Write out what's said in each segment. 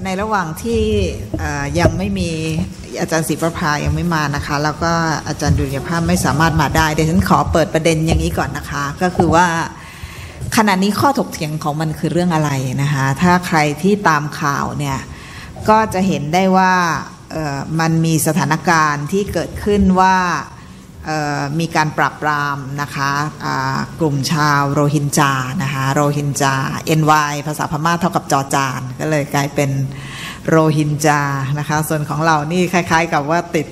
ในระหว่างที่ยังไม่มีอาจารย์ศรีประภายังไม่มานะคะแล้วก็อาจารย์ดุลยภาพไม่สามารถมาได้เดี๋ยวฉันขอเปิดประเด็นอย่างนี้ก่อนนะคะก็คือว่าขณะนี้ข้อถกเถียงของมันคือเรื่องอะไรนะคะถ้าใครที่ตามข่าวเนี่ยก็จะเห็นได้ว่ามันมีสถานการณ์ที่เกิดขึ้นว่ามีการปราบปรามนะคะกลุ่มชาวโรฮิงญานะคะโรฮิงญา NY ภาษาพม่าเท่ากับจอจานก็เลยกลายเป็นโรฮิงญานะคะส่วนของเรานี่คล้ายๆกับว่าติด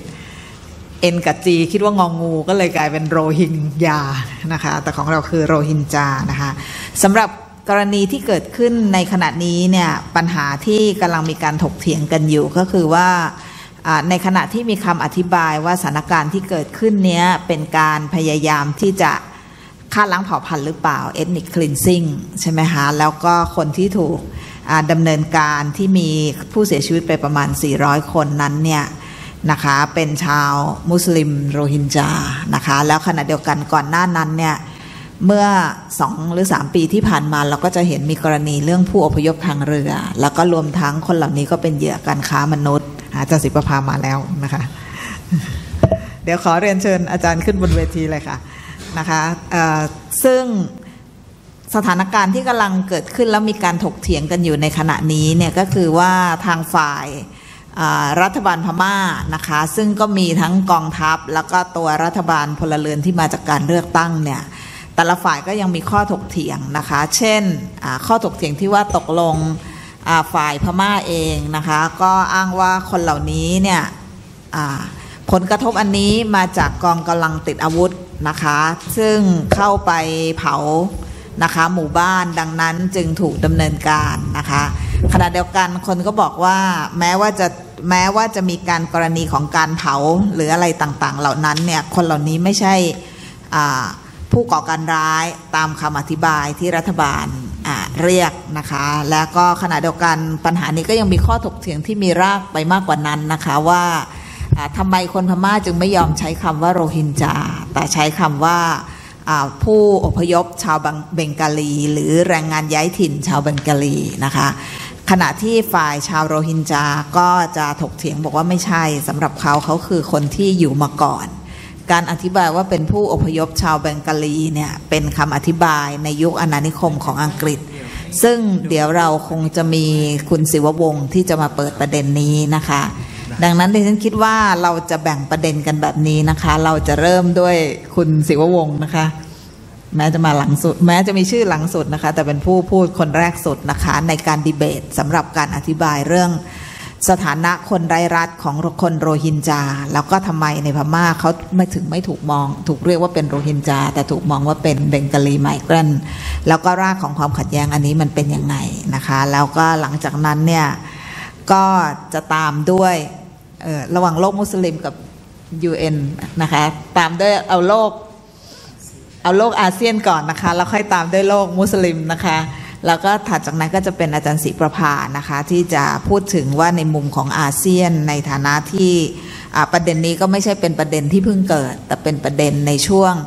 N กับ G คิดว่างองูก็เลยกลายเป็นโรฮิงญานะคะแต่ของเราคือโรฮิงญานะคะสำหรับกรณีที่เกิดขึ้นในขณะนี้เนี่ยปัญหาที่กำลังมีการถกเถียงกันอยู่ก็คือว่าในขณะที่มีคำอธิบายว่าสถานการณ์ที่เกิดขึ้นเนี้ยเป็นการพยายามที่จะฆ่าล้างเผ่าพันธุ์หรือเปล่า ethnic cleansing ใช่ไหมคะแล้วก็คนที่ถูกดำเนินการที่มีผู้เสียชีวิตไปประมาณ400คนนั้นเนี่ยนะคะเป็นชาวมุสลิมโรฮิงญานะคะแล้วขณะเดียวกันก่อนหน้านั้นเนี่ยเมื่อ2 หรือ 3 ปีที่ผ่านมาเราก็จะเห็นมีกรณีเรื่องผู้อพยพทางเรือแล้วก็รวมทั้งคนเหล่านี้ก็เป็นเหยื่อการค้ามนุษย์อาจารย์ศรีประภามาแล้วนะคะเดี๋ยวขอเรียนเชิญอาจารย์ขึ้นบนเวทีเลยค่ะนะคะซึ่งสถานการณ์ที่กำลังเกิดขึ้นแล้วมีการถกเถียงกันอยู่ในขณะนี้เนี่ยก็คือว่าทางฝ่ายรัฐบาลพม่านะคะซึ่งก็มีทั้งกองทัพแล้วก็ตัวรัฐบาลพลเรือนที่มาจากการเลือกตั้งเนี่ยแต่ละฝ่ายก็ยังมีข้อถกเถียงนะคะเช่นข้อถกเถียงที่ว่าตกลงฝ่ายพม่าเองนะคะก็อ้างว่าคนเหล่านี้เนี่ยผลกระทบอันนี้มาจากกองกำลังติดอาวุธนะคะซึ่งเข้าไปเผานะคะหมู่บ้านดังนั้นจึงถูกดำเนินการนะคะขณะเดียวกันคนก็บอกว่าแม้ว่าจะมีการกรณีของการเผาหรืออะไรต่างๆเหล่านั้นเนี่ยคนเหล่านี้ไม่ใช่ผู้ก่อการร้ายตามคำอธิบายที่รัฐบาลเรียกนะคะแล้วก็ขณะเดียวกันปัญหานี้ก็ยังมีข้อถกเถียงที่มีรากไปมากกว่านั้นนะคะว่าทำไมคนพม่าจึงไม่ยอมใช้คำว่าโรฮิงญาแต่ใช้คำว่าผู้อพยพชาวเบงกาลีหรือแรงงานย้ายถิ่นชาวเบงกาลีนะคะขณะที่ฝ่ายชาวโรฮิงญาก็จะถกเถียงบอกว่าไม่ใช่สำหรับเขาคือคนที่อยู่มาก่อนการอธิบายว่าเป็นผู้อพยพชาวเบงกาลีเนี่ยเป็นคำอธิบายในยุคอาณานิคมของอังกฤษซึ่งเดี๋ยวเราคงจะมีคุณศิววงศ์ที่จะมาเปิดประเด็นนี้นะคะดังนั้นดิฉันคิดว่าเราจะแบ่งประเด็นกันแบบนี้นะคะเราจะเริ่มด้วยคุณศิววงศ์นะคะแม้จะมาหลังสุดแม้จะมีชื่อหลังสุดนะคะแต่เป็นผู้พูดคนแรกสุดนะคะในการดีเบตสำหรับการอธิบายเรื่องสถานะคนไร้รัฐของคนโรฮิงญาแล้วก็ทำไมในพม่าเขาไม่ถูกมองถูกเรียกว่าเป็นโรฮิงญาแต่ถูกมองว่าเป็นเบงกาลีไมเกรนท์แล้วก็รากของความขัดแย้งอันนี้มันเป็นยังไงนะคะแล้วก็หลังจากนั้นเนี่ยก็จะตามด้วยระหว่างโลกมุสลิมกับ UN นะคะตามด้วยเอาโลกอาเซียนก่อนนะคะแล้วค่อยตามด้วยโลกมุสลิมนะคะแล้วก็ถัดจากนั้นก็จะเป็นอาจารย์ศรีประภานะคะที่จะพูดถึงว่าในมุมของอาเซียนในฐานะที่ประเด็นนี้ก็ไม่ใช่เป็นประเด็นที่เพิ่งเกิดแต่เป็นประเด็นในช่วง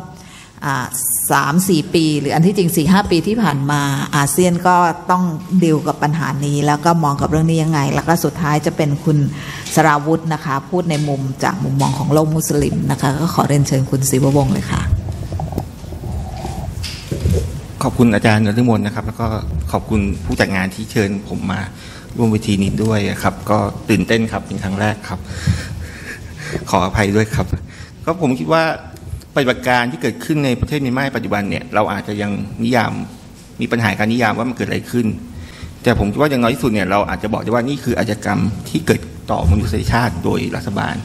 3-4 ปีหรืออันที่จริง 4-5 ปีที่ผ่านมาอาเซียนก็ต้องดีลกับปัญหานี้แล้วก็มองกับเรื่องนี้ยังไงแล้วก็สุดท้ายจะเป็นคุณสราวุธนะคะพูดในมุมจากมุมมองของโลกมุสลิมนะคะก็ขอเรียนเชิญคุณศิววงศ์เลยค่ะขอบคุณอาจารย์นฤมลนะครับแล้วก็ขอบคุณผู้จัดงานที่เชิญผมมาร่วมเวทีนี้ด้วยครับก็ตื่นเต้นครับเป็นครั้งแรกครับขออภัยด้วยครับก็ผมคิดว่าปฏิบัติการที่เกิดขึ้นในประเทศเมียนมาปัจจุบันเนี่ยเราอาจจะยังนิยามมีปัญหาการนิยามว่ามันเกิดอะไรขึ้นแต่ผมคิดว่าอย่างน้อยที่สุดเนี่ยเราอาจจะบอกได้ว่านี่คืออาชญากรรมที่เกิดต่อมนุษยชาติโดยรัฐบาล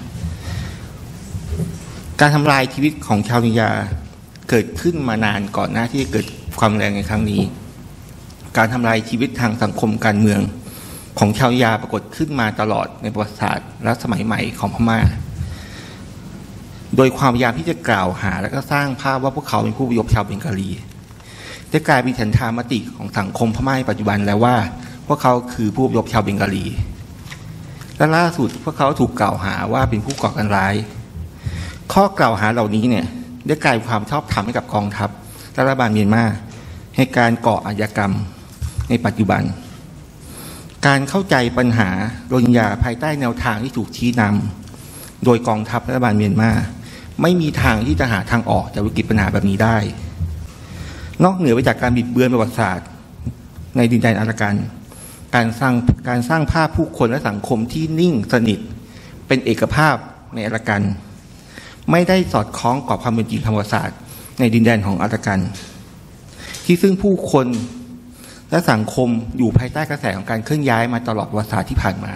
การทำลายชีวิตของชาวโรฮิงญาเกิดขึ้นมานานก่อนหน้าที่จะเกิดความแรงในครั้งนี้การทำลายชีวิตทางสังคมการเมืองของชาวโรฮิงญาปรากฏขึ้นมาตลอดในประวัติศาสตร์และสมัยใหม่ของพม่าโดยความพยายามที่จะกล่าวหาและก็สร้างภาพว่าพวกเขาเป็นผู้อพยพชาวเบงกาลีได้กลายเป็นฉันทามติของสังคมพม่าปัจจุบันแล้วว่าพวกเขาคือผู้อพยพชาวเบงกาลีและล่าสุดพวกเขาถูกกล่าวหาว่าเป็นผู้ก่อการร้ายข้อกล่าวหาเหล่านี้เนี่ยได้กลายเป็นความชอบธรรมให้กับกองทัพรัฐบาลเมียนมาในการก่ออาชญากรรมในปัจจุบันการเข้าใจปัญหาโรฮิงญาภายใต้แนวทางที่ถูกชี้นำโดยกองทัพรัฐบาลเมียนมาไม่มีทางที่จะหาทางออกจากวิกฤตปัญหาแบบนี้ได้นอกเหนือไปจากการบิดเบือนประวัติศาสตร์ในดินแดนอารากันการสร้างภาพผู้คนและสังคมที่นิ่งสนิทเป็นเอกภาพในอารากันไม่ได้สอดคล้องกับความเป็นจริงทางประวัติศาสตร์ในดินแดนของอารากันที่ซึ่งผู้คนและสังคมอยู่ภายใต้กระแสของการเคลื่อนย้ายมาตลอดประวัติศาสตร์ที่ผ่านมา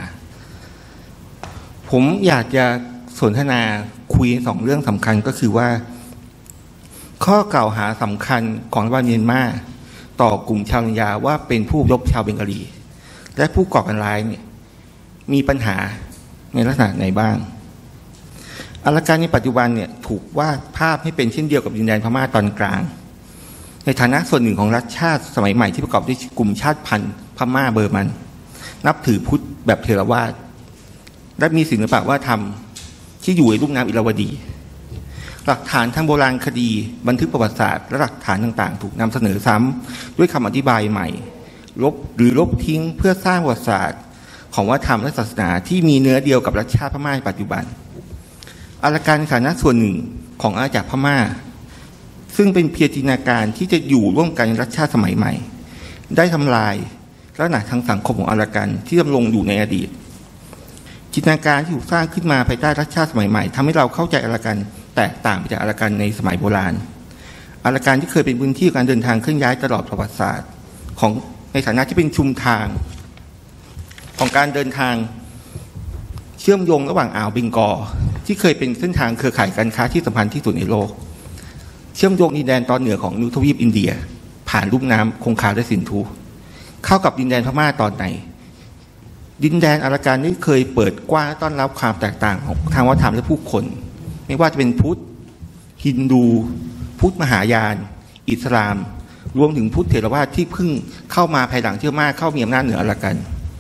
ผมอยากจะสนทนาคุยสองเรื่องสำคัญก็คือว่าข้อกล่าวหาสำคัญของรัฐบาลเมียนมาต่อกลุ่มชาวโรฮิงญาว่าเป็นผู้รบชาวเบงกาลีและผู้ก่อการร้ายเนี่ยมีปัญหาในลักษณะไหนบ้างอารากันในปัจจุบันเนี่ยถูกวาดภาพให้เป็นเช่นเดียวกับดินแดนพม่าตอนกลางในฐานะส่วนหนึ่งของรัฐชาติสมัยใหม่ที่ประกอบด้วยกลุ่มชาติพันธุ์พม่าเบอร์มันนับถือพุทธแบบเถรวาทและมีศิลปะวัฒนธรรมที่อยู่ในลุ่มน้ำอิราวดีหลักฐานทางโบราณคดีบันทึกประวัติศาสตร์และหลักฐานต่างๆถูกนำเสนอซ้ำด้วยคำอธิบายใหม่ลบทิ้งเพื่อสร้างประวัติศาสตร์ของวัฒนธรรมและศาสนาที่มีเนื้อเดียวกับรัฐชาติพม่าในปัจจุบันอารากันในฐานะส่วนหนึ่งของอาณาจักรพม่าซึ่งเป็นเพียรจินตนาการที่จะอยู่ร่วมกันในรัฐชาติสมัยใหม่ได้ทำลายลักษณะทางสังคมของอารากันที่ดำรงอยู่ในอดีตจินตนาการที่ถูกสร้างขึ้นมาภายใต้รัฐชาติสมัยใหม่ทำให้เราเข้าใจอารากันแตกต่างไปจากอารากันในสมัยโบราณอารากันที่เคยเป็นพื้นที่การเดินทางเคลื่อนย้ายตลอดประวัติศาสตร์ของในฐานะที่เป็นชุมทางของการเดินทางเชื่อมโยงระหว่างอ่าวเบงกอลที่เคยเป็นเส้นทางเครือข่ายการค้าที่สำคัญที่สุดในโลกเชื่อมโยงดินแดนตอนเหนือของทวีปอินเดียผ่านลุ่มน้ำคงคาและสินธุเข้ากับดินแดนพม่าตอนไหนดินแดนอารากันนี่เคยเปิดกว้างต้อนรับความแตกต่างของทางวัฒนธรรมและผู้คนไม่ว่าจะเป็นพุทธฮินดูพุทธมหายานอิสลามรวมถึงพุทธเถรวาทที่เพิ่งเข้ามาภายหลังที่พม่าเข้ามีอำนาจเหนืออารากัน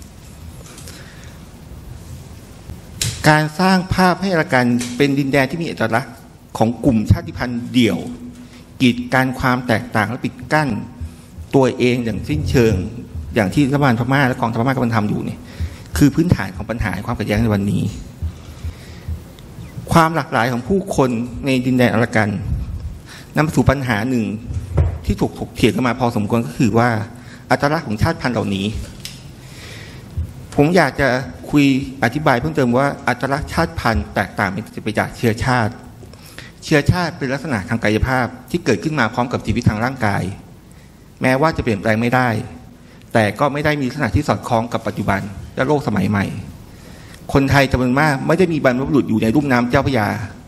การสร้างภาพให้อารากันเป็นดินแดนที่มีเอกลักษณ์ของกลุ่มชาติพันธุ์เดี่ยวกีดกันความแตกต่างและปิดกั้นตัวเองอย่างสิ้นเชิงอย่างที่รัฐบาลพม่าและกองทัพพม่ากำลังทำอยู่เนี่ยคือพื้นฐานของปัญหาความขัดแย้งในวันนี้ความหลากหลายของผู้คนในดินแดนอารากันนำมาสู่ปัญหาหนึ่งที่ถูกถกเถียงกันมาพอสมควรก็คือว่าอัตลักษณ์ของชาติพันธุ์เหล่านี้ผมอยากจะคุยอธิบายเพิ่มเติมว่าอัตลักษณ์ชาติพันธุ์แตกต่างไปจากเชื้อชาติเป็นลักษณะทางกายภาพที่เกิดขึ้นมาพร้อมกับชีวิตทางร่างกายแม้ว่าจะเปลี่ยนแปลงไม่ได้แต่ก็ไม่ได้มีลักษณะที่สอดคล้องกับปัจจุบันและโลกสมัยใหม่คนไทยจำนวนมากไม่ได้มีบรรพบุรุษอยู่ในลุ่มน้ำเจ้าพระยา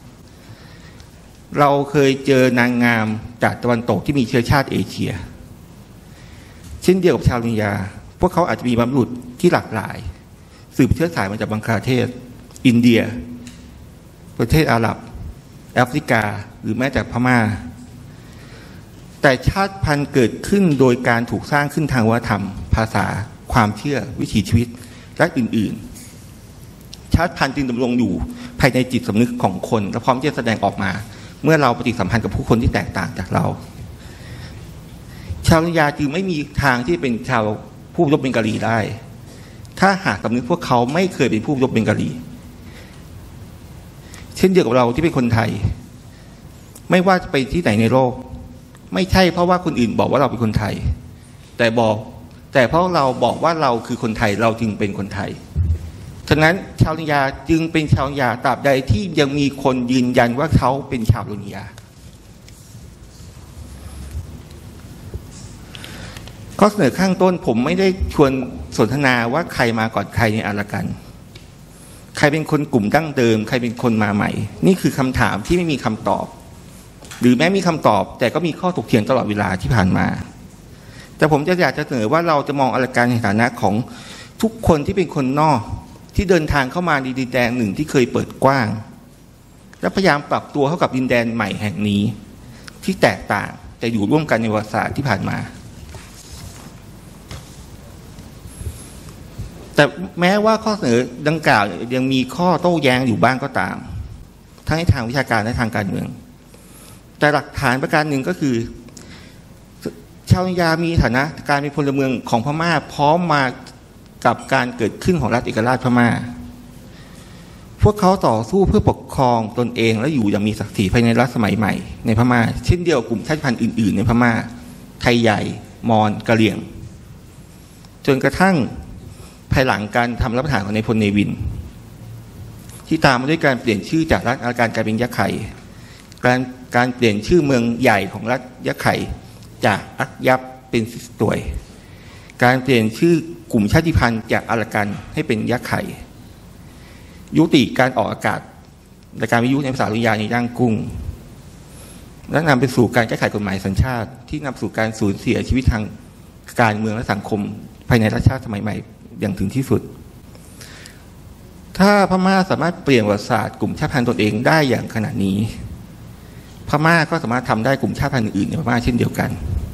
เราเคยเจอนางงามจากตะวันตกที่มีเชื้อชาติเอเชียเช่นเดียวกับชาวโรฮิงญาพวกเขาอาจจะมีบรรพบุรุษที่หลากหลายสืบเชื้อสายมาจากบังคลาเทศอินเดียประเทศอาหรับแอฟริกาหรือแม้แต่พม่าแต่ชาติพันธุ์เกิดขึ้นโดยการถูกสร้างขึ้นทางวัฒนธรรมภาษาความเชื่อวิถีชีวิตและอื่นๆชาติพันธุ์จึงดำรงอยู่ภายในจิตสำนึกของคนและพร้อมที่จะแสดงออกมาเมื่อเราปฏิสัมพันธ์กับผู้คนที่แตกต่างจากเราชาวโรฮิงญาจึงไม่มีทางที่เป็นชาวผู้รบเบงกาลีได้ถ้าหากสำนึกพวกเขาไม่เคยเป็นผู้รบเบงกาลีเช่นเดียวกับเราที่เป็นคนไทยไม่ว่าจะไปที่ไหนในโลกไม่ใช่เพราะว่าคนอื่นบอกว่าเราเป็นคนไทยแต่เพราะเราบอกว่าเราคือคนไทยเราจึงเป็นคนไทยฉะนั้นชาวโรฮิงญาจึงเป็นชาวโรฮิงญาตราบใดที่ยังมีคนยืนยันว่าเขาเป็นชาวโรฮิงญาข้อเสนอข้างต้นผมไม่ได้ชวนสนทนาว่าใครมาก่อนใครในอารากันใครเป็นคนกลุ่มดั้งเดิมใครเป็นคนมาใหม่นี่คือคำถามที่ไม่มีคำตอบหรือแม้มีคำตอบแต่ก็มีข้อถกเถียงตลอดเวลาที่ผ่านมาแต่ผมจะอยากจะเสนอว่าเราจะมองอารากันในฐานะของทุกคนที่เป็นคนนอกที่เดินทางเข้ามาในดินแดนหนึ่งที่เคยเปิดกว้างและพยายามปรับตัวเข้ากับดินแดนใหม่แห่งนี้ที่แตกต่างแต่อยู่ร่วมกันในประวัติศาสตร์ที่ผ่านมาแต่แม้ว่าข้อเสนอดังกล่าวยังมีข้อโต้แย้งอยู่บ้างก็ตามทั้งในทางวิชาการและทางการเมืองแต่หลักฐานประการหนึ่งก็คือชาวโรฮิงญามีฐานะการเป็นพลเมืองของพม่าพร้อมมากับการเกิดขึ้นของรัฐเอกราชพม่าพวกเขาต่อสู้เพื่อปกครองตนเองและอยู่อย่างมีศักดิ์ศรีภายในรัฐสมัยใหม่ในพม่าเช่นเดียวกับกลุ่มชาติพันธุ์อื่นๆในพม่าไทยใหญ่มอญกะเหรี่ยงจนกระทั่งภายหลังการทำรัฐประหารของนายพลเนวินที่ตามมาด้วยการเปลี่ยนชื่อจากรัฐอาการกลายเป็นยะไข่การเปลี่ยนชื่อเมืองใหญ่ของรัฐยะไข่จากอักยับเป็นซิสตวยการเปลี่ยนชื่อกลุ่มชาติพันธุ์จากอารากันให้เป็นยะไข่ยุติการออกอากาศในการวิทยุในภาษาลุยาในย่างกุ้งและนำไปสู่การแก้ไขกฎหมายสัญชาติที่นำสู่การสูญเสียชีวิตทางการเมืองและสังคมภายในรัฐชาติสมัยใหม่อย่างถึงที่สุดถ้าพม่าสามารถเปลี่ยนประวัติศาสตร์กลุ่มชาติพันธุ์ตนเองได้อย่างขนาดนี้พม่าก็สามารถทำได้กลุ่มชาติพันธุ์อื่นในพม่าเช่นเดียวกัน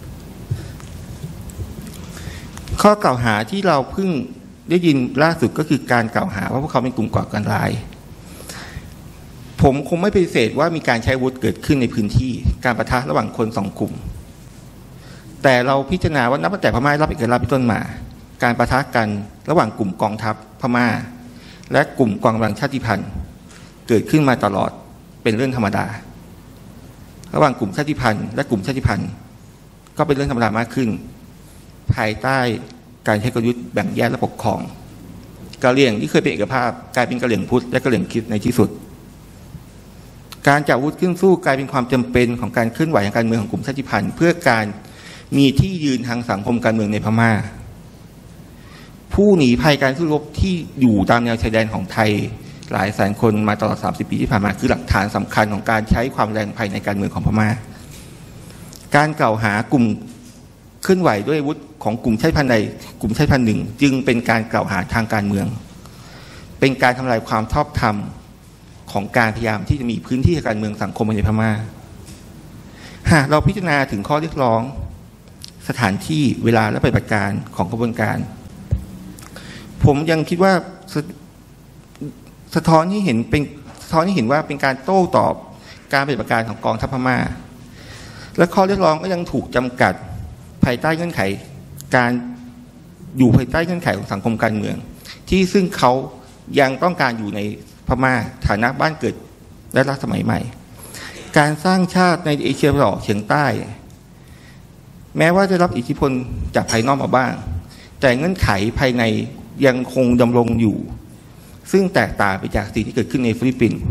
ข้อกล่าวหาที่เราเพิ่งได้ยินล่าสุดก็คือการกล่าวหาว่าพวกเขาเป็นกลุ่มก่อการร้ายผมคงไม่ปฏิเสธว่ามีการใช้อาวุธเกิดขึ้นในพื้นที่การปะทะระหว่างคนสองกลุ่มแต่เราพิจารณาว่านับตั้งแต่พม่ารับเอกราชเป็นต้นมาการปะทะกันระหว่างกลุ่มกองทัพพม่าและกลุ่มกองกำลังชาติพันธุ์เกิดขึ้นมาตลอดเป็นเรื่องธรรมดาระหว่างกลุ่มชาติพันธุ์และกลุ่มชาติพันธุ์ก็เป็นเรื่องธรรมดามากขึ้นภายใต้การใช้กลยุทธ์แบ่งแยกและปกครองกะเหรี่ยงที่เคยเป็นเอกภาพกลายเป็นกะเหรี่ยงพุทธและกะเหรี่ยงคริสต์ในที่สุดการจับอาวุธขึ้นสู้กลายเป็นความจำเป็นของการเคลื่อนไหวทางการเมืองของกลุ่มชาติพันธุ์เพื่อการมีที่ยืนทางสังคมการเมืองในพม่าผู้หนีภัยการสู้รบที่อยู่ตามแนวชายแดนของไทยหลายแสนคนมาตลอด30 ปีที่ผ่านมาคือหลักฐานสำคัญของการใช้ความแรงภายในการเมืองของพม่าการกล่าวหากลุ่มเคลื่อนไหวด้วยอาวุธของกลุ่มชาติพันธุ์ใดกลุ่มชาติพันธุ์หนึ่งจึงเป็นการกล่าวหาทางการเมืองเป็นการทำลายความชอบธรรมของการพยายามที่จะมีพื้นที่การเมืองสังคมในพม่าหากเราพิจารณาถึงข้อเรียกร้องสถานที่เวลาและปฏิบัติการของกระบวนการผมยังคิดว่าสะท้อนให้เห็นว่าเป็นการโต้ตอบการปฏิบัติการของกองทัพพม่าและข้อเรียกร้องก็ยังถูกจำกัดภายใต้เงื่อนไขการอยู่ภายใต้เงื่อนไขของสังคมการเมืองที่ซึ่งเขายังต้องการอยู่ในพม่าฐานะบ้านเกิดและรัฐสมัยใหม่การสร้างชาติในเอเชียตะวันออกเฉียงใต้แม้ว่าจะรับอิทธิพลจากภายนอกมาบ้างแต่เงื่อนไขภายในยังคงดำรงอยู่ซึ่งแตกต่างไปจากสิ่งที่เกิดขึ้นในฟิลิปปินส์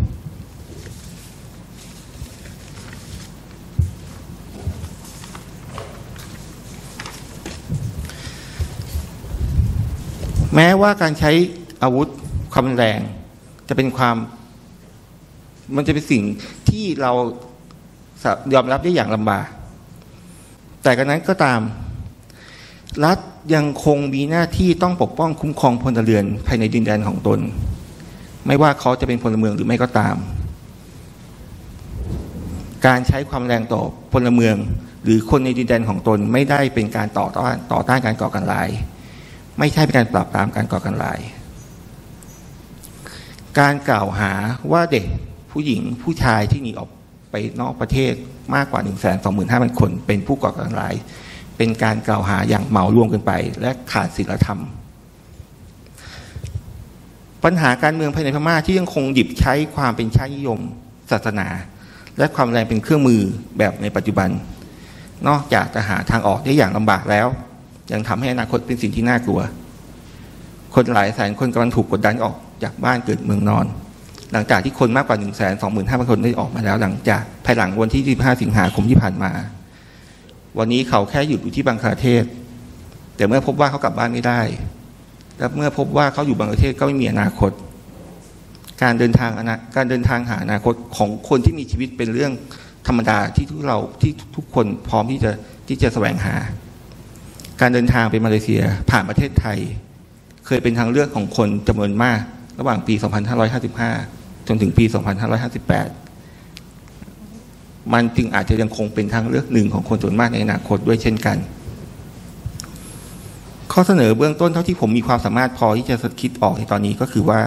แม้ว่าการใช้อาวุธความรุนแรงจะเป็นสิ่งที่เรายอมรับได้อย่างลำบากแต่กันนั้นก็ตามรัฐยังคงมีหน้าที่ต้องปกป้องคุ้มครองพลเรือนภายในดินแดนของตนไม่ว่าเขาจะเป็นพลเมืองหรือไม่ก็ตามการใช้ความแรงต่อพลเมืองหรือคนในดินแดนของตนไม่ได้เป็นการต่อต้านการก่อการร้ายไม่ใช่เป็นการปราบปรามการก่อการร้ายการกล่าวหาว่าเด็กผู้หญิงผู้ชายที่หนีออกไปนอกประเทศมากกว่า 125,000 คนเป็นผู้ก่อการร้ายเป็นการกล่าวหาอย่างเหมารวมกันไปและขาดศีลธรรมปัญหาการเมืองภายในพม่าที่ยังคงหยิบใช้ความเป็นชาตินิยมศาสนาและความแรงเป็นเครื่องมือแบบในปัจจุบันนอกจากจะหาทางออกได้อย่างลำบากแล้วยังทำให้อนาคตเป็นสิ่งที่น่ากลัวคนหลายแสนคนกำลังถูกกดดันออกจากบ้านเกิดเมืองนอนหลังจากที่คนมากกว่า 125,000 คนได้ออกมาแล้วหลังจากภายหลังวันที่25 สิงหาคมที่ผ่านมาวันนี้เขาแค่หยุดอยู่ที่บังคลาเทศแต่เมื่อพบว่าเขากลับบ้านไม่ได้และเมื่อพบว่าเขาอยู่บังคลาเทศก็ไม่มีอนาคตการเดินทางหาอนาคตของคนที่มีชีวิตเป็นเรื่องธรรมดาที่ทุกคนพร้อมที่จะแสวงหาการเดินทางไปมาเลเซียผ่านประเทศไทยเคยเป็นทางเลือกของคนจำนวนมากระหว่างปี 2555 จนถึงปี 2558 มันจึงอาจจะยังคงเป็นทางเลือกหนึ่งของคนจำนวนมากในอนาคตด้วยเช่นกันข้อเสนอเบื้องต้นเท่าที่ผมมีความสามารถพอที่จะคิดออกในตอนนี้ก็คือว่า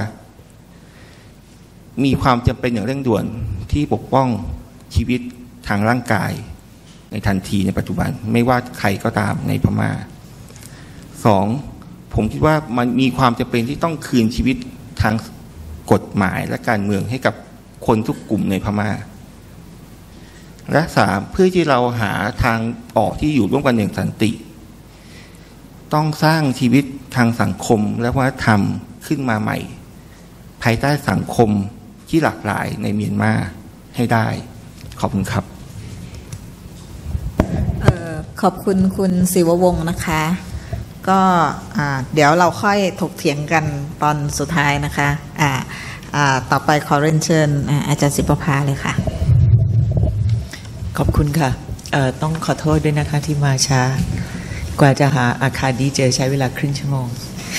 มีความจำเป็นอย่างเร่งด่วนที่ปกป้องชีวิตทางร่างกายในทันทีในปัจจุบันไม่ว่าใครก็ตามในพม่า 2. ผมคิดว่ามันมีความจำเป็นที่ต้องคืนชีวิตทางกฎหมายและการเมืองให้กับคนทุกกลุ่มในพม่าและ3เพื่อที่เราหาทางออกที่อยู่ร่วมกันอย่างสันติต้องสร้างชีวิตทางสังคมและวัฒนธรรมขึ้นมาใหม่ภายใต้สังคมที่หลากหลายในเมียนมาให้ได้ขอบคุณครับขอบคุณคุณศิววงศ์นะคะก็เดี๋ยวเราค่อยถกเถียงกันตอนสุดท้ายนะคะต่อไปขอเรียนเชิญอาจารย์ศิประภาเลยค่ะขอบคุณค่ะต้องขอโทษด้วยนะคะที่มาช้ากว่าจะหาอาคารดีเจใช้เวลาครึ่งชั่วโมง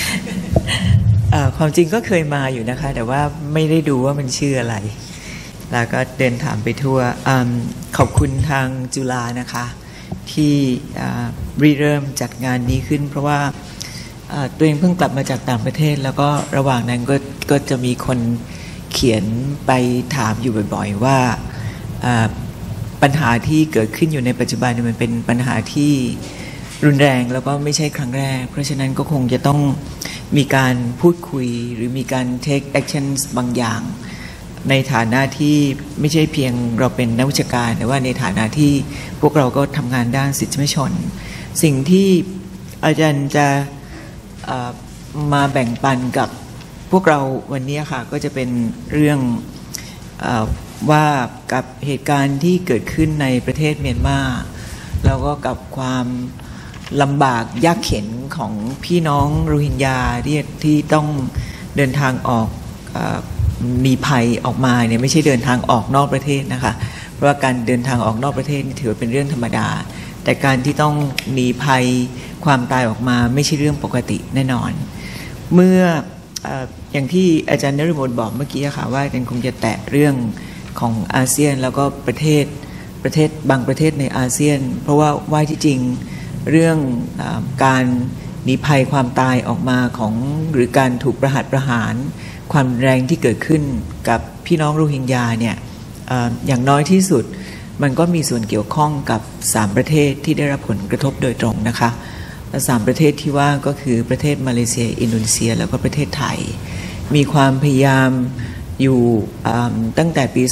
ความจริงก็เคยมาอยู่นะคะแต่ว่าไม่ได้ดูว่ามันชื่ออะไรแล้วก็เดินถามไปทั่วขอบคุณทางจุฬานะคะที่ริเริ่มจัดงานนี้ขึ้นเพราะว่าตัวเองเพิ่งกลับมาจากต่างประเทศแล้วก็ระหว่างนั้นก็จะมีคนเขียนไปถามอยู่บ่อยๆว่าปัญหาที่เกิดขึ้นอยู่ในปัจจุบันมันเป็นปัญหาที่รุนแรงแล้วก็ไม่ใช่ครั้งแรกเพราะฉะนั้นก็คงจะต้องมีการพูดคุยหรือมีการ take actions บางอย่างในฐานะที่ไม่ใช่เพียงเราเป็นนักวิชาการแต่ว่าในฐานะที่พวกเราก็ทำงานด้านสิทธิมนุษยชนสิ่งที่อาจารย์จะมาแบ่งปันกับพวกเราวันนี้ค่ะก็จะเป็นเรื่องว่ากับเหตุการณ์ที่เกิดขึ้นในประเทศเมียนมาแล้วก็กับความลำบากยากเข็ญของพี่น้องโรฮิงญาที่ต้องเดินทางออกมีภัยออกมาเนี่ยไม่ใช่เดินทางออกนอกประเทศนะคะเพราะว่าการเดินทางออกนอกประเทศถือเป็นเรื่องธรรมดาแต่การที่ต้องหนีภัยความตายออกมาไม่ใช่เรื่องปกติแน่นอนเมื่ออย่างที่อาจารย์นฤมลบอกเมื่อกี้ค่ะว่าคงจะแตะเรื่องของอาเซียนแล้วก็ประเทศบางประเทศในอาเซียนเพราะว่าที่จริงเรื่องการหนีภัยความตายออกมาของหรือการถูกประหารความแรงที่เกิดขึ้นกับพี่น้องโรฮิงญาเนี่ยอย่างน้อยที่สุดมันก็มีส่วนเกี่ยวข้องกับ3ประเทศที่ได้รับผลกระทบโดยตรงนะคะและ3ประเทศที่ว่าก็คือประเทศมาเลเซียอินโดนีเซียแล้วก็ประเทศไทยมีความพยายามอยู่ตั้งแต่ปี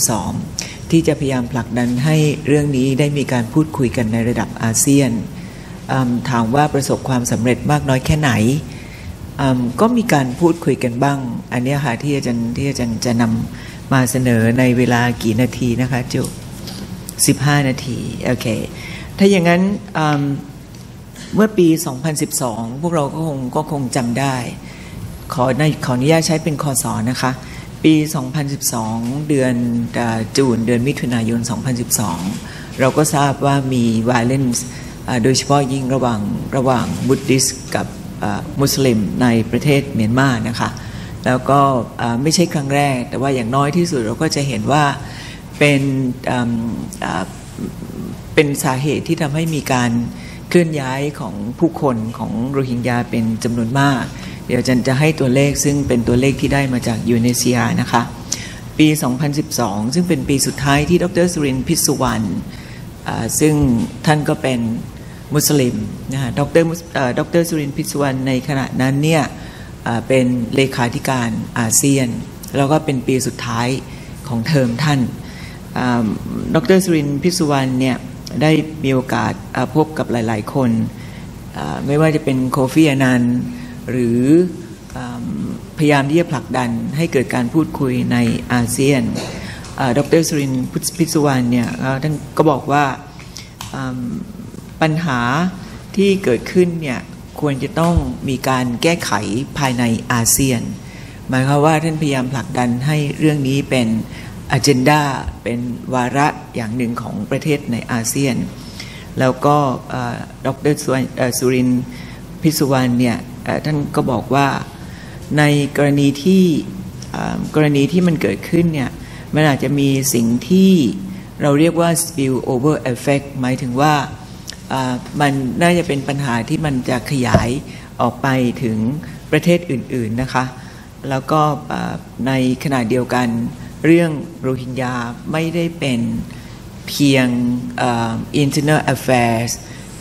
2012 ที่จะพยายามผลักดันให้เรื่องนี้ได้มีการพูดคุยกันในระดับอาเซียนถามว่าประสบความสำเร็จมากน้อยแค่ไหนก็มีการพูดคุยกันบ้างอันนี้ค่ะที่อาจารย์จะนำมาเสนอในเวลากี่นาทีนะคะจุ15 นาทีโอเคถ้าอย่างนั้นเมื่อปี 2012 พวกเราก็คงจำได้ขออนุญาตใช้เป็นคศนะคะปี 2012 เดือนเดือนมิถุนายน 2012 เราก็ทราบว่ามี violence โดยเฉพาะยิ่งระหว่างบุตติสต์กับมุสลิมในประเทศเมียนมานะคะแล้วก็ไม่ใช่ครั้งแรกแต่ว่าอย่างน้อยที่สุดเราก็จะเห็นว่าเป็นสาเหตุที่ทำให้มีการเคลื่อนย้ายของผู้คนของโรฮิงญาเป็นจำนวนมากเดี๋ยวจะให้ตัวเลขซึ่งเป็นตัวเลขที่ได้มาจากยูเนเซียนะคะปี 2012 ซึ่งเป็นปีสุดท้ายที่ดร.สุรินทร์ พิษสุวรรณซึ่งท่านก็เป็นมุสลิมนะดร.สุรินทร์ พิษสุวรรณในขณะนั้นเนี่ยเป็นเลขาธิการอาเซียนแล้วก็เป็นปีสุดท้ายของเทอมท่านดร.สุรินทร์ พิษสุวรรณเนี่ยได้มีโอกาสพบกับหลายๆคนไม่ว่าจะเป็นโคฟีอานันต์หรือพยายามที่จะผลักดันให้เกิดการพูดคุยในอาเซียนดร.สุรินทร์ พิษสุวรรณเนี่ยท่านก็บอกว่าปัญหาที่เกิดขึ้นเนี่ยควรจะต้องมีการแก้ไขภายในอาเซียนหมายความว่าท่านพยายามผลักดันให้เรื่องนี้เป็นagenda เป็นวาระอย่างหนึ่งของประเทศในอาเซียนแล้วก็ดร.สุรินทร์ พิษสุวรรณเนี่ยท่านก็บอกว่าในกรณีที่มันเกิดขึ้นเนี่ยมันอาจจะมีสิ่งที่เราเรียกว่า spill over effect หมายถึงว่ามันน่าจะเป็นปัญหาที่มันจะขยายออกไปถึงประเทศอื่นๆนะคะแล้วก็ในขณะเดียวกันเรื่องโรฮิงญาไม่ได้เป็นเพียงinternal affairs ค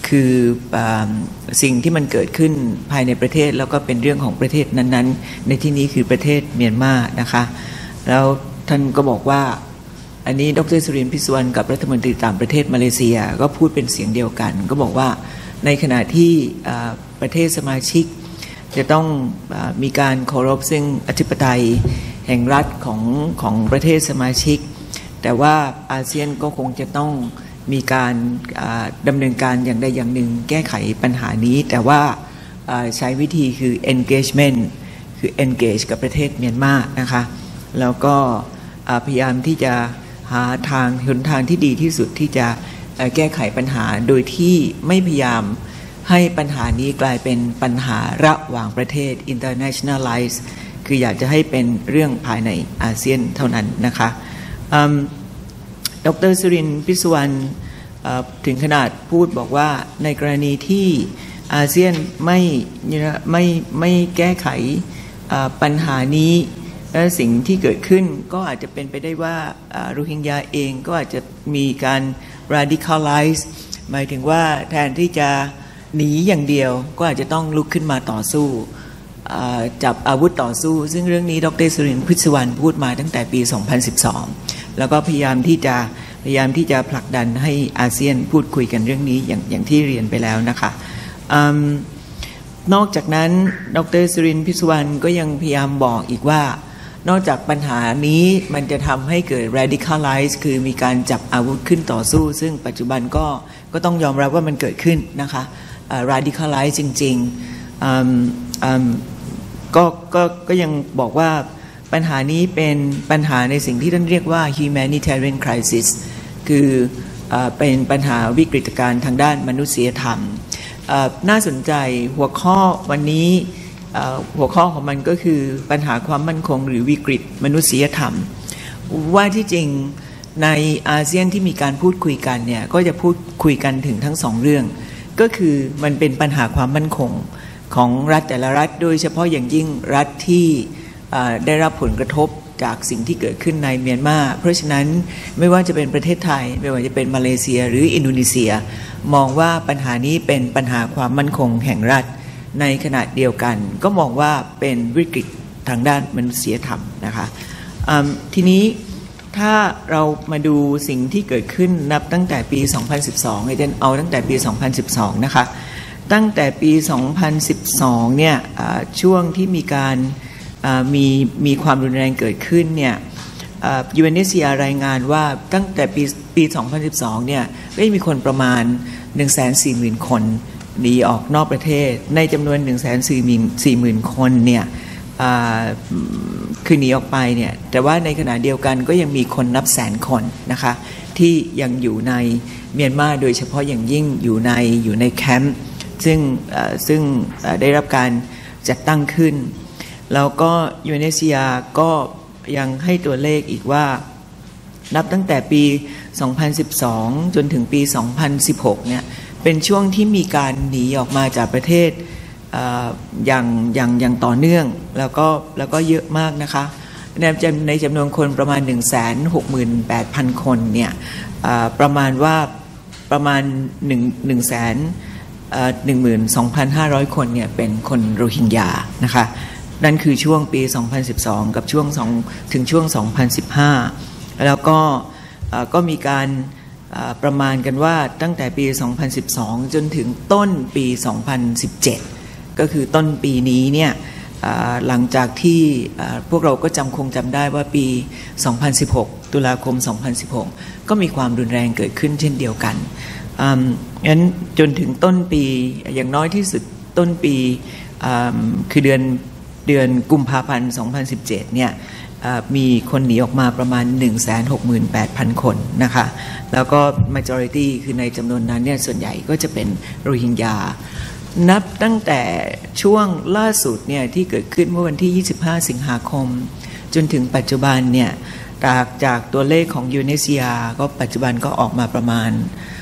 คือสิ่งที่มันเกิดขึ้นภายในประเทศแล้วก็เป็นเรื่องของประเทศนั้นๆในที่นี้คือประเทศเมียนมานะคะแล้วท่านก็บอกว่าอันนี้ดร.สุรินทร์ พิศวรรณกับรัฐมนตรีต่างประเทศมาเลเซียก็พูดเป็นเสียงเดียวกันก็บอกว่าในขณะที่ประเทศสมาชิกจะต้องมีการเคารพซึ่งอธิปไตยแห่งรัฐของประเทศสมาชิกแต่ว่าอาเซียนก็คงจะต้องมีการดำเนินการอย่างใดอย่างหนึ่งแก้ไขปัญหานี้แต่ว่าใช้วิธีคือ engagement คือ engage กับประเทศเมียนมานะคะแล้วก็พยายามที่จะหาหนทางที่ดีที่สุดที่จะแก้ไขปัญหาโดยที่ไม่พยายามให้ปัญหานี้กลายเป็นปัญหาระหว่างประเทศ internationalize คืออยากจะให้เป็นเรื่องภายในอาเซียนเท่านั้นนะคะดร.สุรินทร์ พิศวรรณถึงขนาดพูดบอกว่าในกรณีที่อาเซียนไม่แก้ไขปัญหานี้และสิ่งที่เกิดขึ้นก็อาจจะเป็นไปได้ว่าโรฮิงญาเองก็อาจจะมีการ radicalize หมายถึงว่าแทนที่จะหนีอย่างเดียวก็อาจจะต้องลุกขึ้นมาต่อสู้จับอาวุธต่อสู้ซึ่งเรื่องนี้ดร.สุรินทร์ พิศวรรณพูดมาตั้งแต่ปี 2012 แล้วก็พยายามที่จะผลักดันให้อาเซียนพูดคุยกันเรื่องนี้อย่างที่เรียนไปแล้วนะคะนอกจากนั้นดร.สุรินทร์ พิศวรรณก็ยังพยายามบอกอีกว่านอกจากปัญหานี้มันจะทำให้เกิด radicalize คือมีการจับอาวุธขึ้นต่อสู้ซึ่งปัจจุบันก็ต้องยอมรับว่ามันเกิดขึ้นนะคะ radicalize จริงๆก็ยังบอกว่าปัญหานี้เป็นปัญหาในสิ่งที่ท่านเรียกว่า humanitarian crisis คือเป็นปัญหาวิกฤตการณ์ทางด้านมนุษยธรรมน่าสนใจหัวข้อวันนี้หัวข้อของมันก็คือปัญหาความมั่นคงหรือวิกฤตมนุษยธรรมว่าที่จริงในอาเซียนที่มีการพูดคุยกันเนี่ยก็จะพูดคุยกันถึงทั้งสองเรื่องก็คือมันเป็นปัญหาความมั่นคงของรัฐแต่ละรัฐโดยเฉพาะอย่างยิ่งรัฐที่ได้รับผลกระทบจากสิ่งที่เกิดขึ้นในเมียนมาเพราะฉะนั้นไม่ว่าจะเป็นประเทศไทยไม่ว่าจะเป็นมาเลเซียหรืออินโดนีเซียมองว่าปัญหานี้เป็นปัญหาความมั่นคงแห่งรัฐในขณะเดียวกันก็มองว่าเป็นวิกฤตทางด้านมนุษยธรรมนะคะทีนี้ถ้าเรามาดูสิ่งที่เกิดขึ้นนับตั้งแต่ปี 2012เอาตั้งแต่ปี 2012นะคะตั้งแต่ปี 2012เนี่ยช่วงที่มีการมีความรุนแรงเกิดขึ้นเนี่ยUNHCR รายงานว่าตั้งแต่ปี 2012เนี่ยได้มีคนประมาณ 140,000 คนหนีออกนอกประเทศในจำนวน 140,000 คนเนี่ยคือหนีออกไปเนี่ยแต่ว่าในขณะเดียวกันก็ยังมีคนนับแสนคนนะคะที่ยังอยู่ในเมียนมาโดยเฉพาะอย่างยิ่งอยู่ในแคมป์ซึ่งได้รับการจัดตั้งขึ้นแล้วก็UNHCRก็ยังให้ตัวเลขอีกว่านับตั้งแต่ปี 2012 จนถึงปี 2016 เนี่ยเป็นช่วงที่มีการหนีออกมาจากประเทศอย่างต่อเนื่องแล้วก็เยอะมากนะคะในจำนวนคนประมาณ 168,000 คนเนี่ยประมาณ 12,500 คนเนี่ยเป็นคนโรฮิงญานะคะนั่นคือช่วงปี 2012 กับถึงช่วง 2015 แล้วก็มีการประมาณกันว่าตั้งแต่ปี 2012 จนถึงต้นปี 2017 ก็คือต้นปีนี้เนี่ยหลังจากที่พวกเราก็คงจำได้ว่าปี 2016 ตุลาคม 2016 ก็มีความรุนแรงเกิดขึ้นเช่นเดียวกันงั้นจนถึงต้นปีอย่างน้อยที่สุดต้นปีคือเดือนกุมภาพันธ์ 2017 เนี่ยมีคนหนีออกมาประมาณ 168,000 คนนะคะแล้วก็ majority คือในจำนวนนั้นเนี่ยส่วนใหญ่ก็จะเป็นโรฮิงญานับตั้งแต่ช่วงล่าสุดเนี่ยที่เกิดขึ้นเมื่อวันที่ 25 สิงหาคมจนถึงปัจจุบันเนี่ยจากตัวเลขของUNHCRก็ปัจจุบันก็ออกมาประมาณ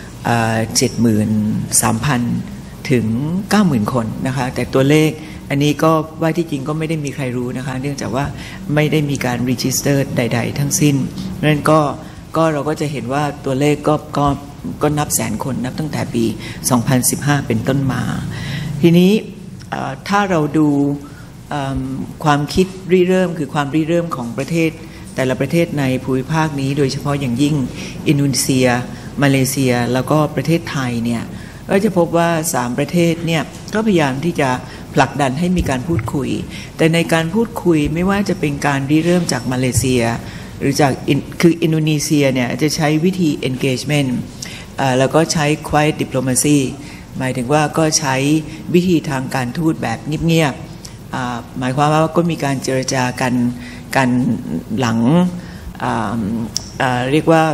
73,000 ถึง 90,000 คนนะคะแต่ตัวเลขอันนี้ก็ว่าที่จริงก็ไม่ได้มีใครรู้นะคะเนื่องจากว่าไม่ได้มีการรีจิสเตอร์ใดๆทั้งสิ้นนั่นก็เราก็จะเห็นว่าตัวเลขก็ก็นับแสนคนนับตั้งแต่ปี 2015 เป็นต้นมาทีนี้ถ้าเราดูความคิดริเริ่มคือความริเริ่มของประเทศแต่ละประเทศในภูมิภาคนี้โดยเฉพาะอย่างยิ่งอินโดนีเซียมาเลเซียแล้วก็ประเทศไทยเนี่ยก็จะพบว่า3ประเทศเนี่ยก็พยายามที่จะผลักดันให้มีการพูดคุยแต่ในการพูดคุยไม่ว่าจะเป็นการริเริ่มจากมาเลเซียหรือจากคืออินโดนีเซียเนี่ยจะใช้วิธี engagement แล้วก็ใช้ quiet diplomacy หมายถึงว่าก็ใช้วิธีทางการทูตแบบเงียบๆหมายความว่าก็มีการเจรจากันหลังเรียกว่า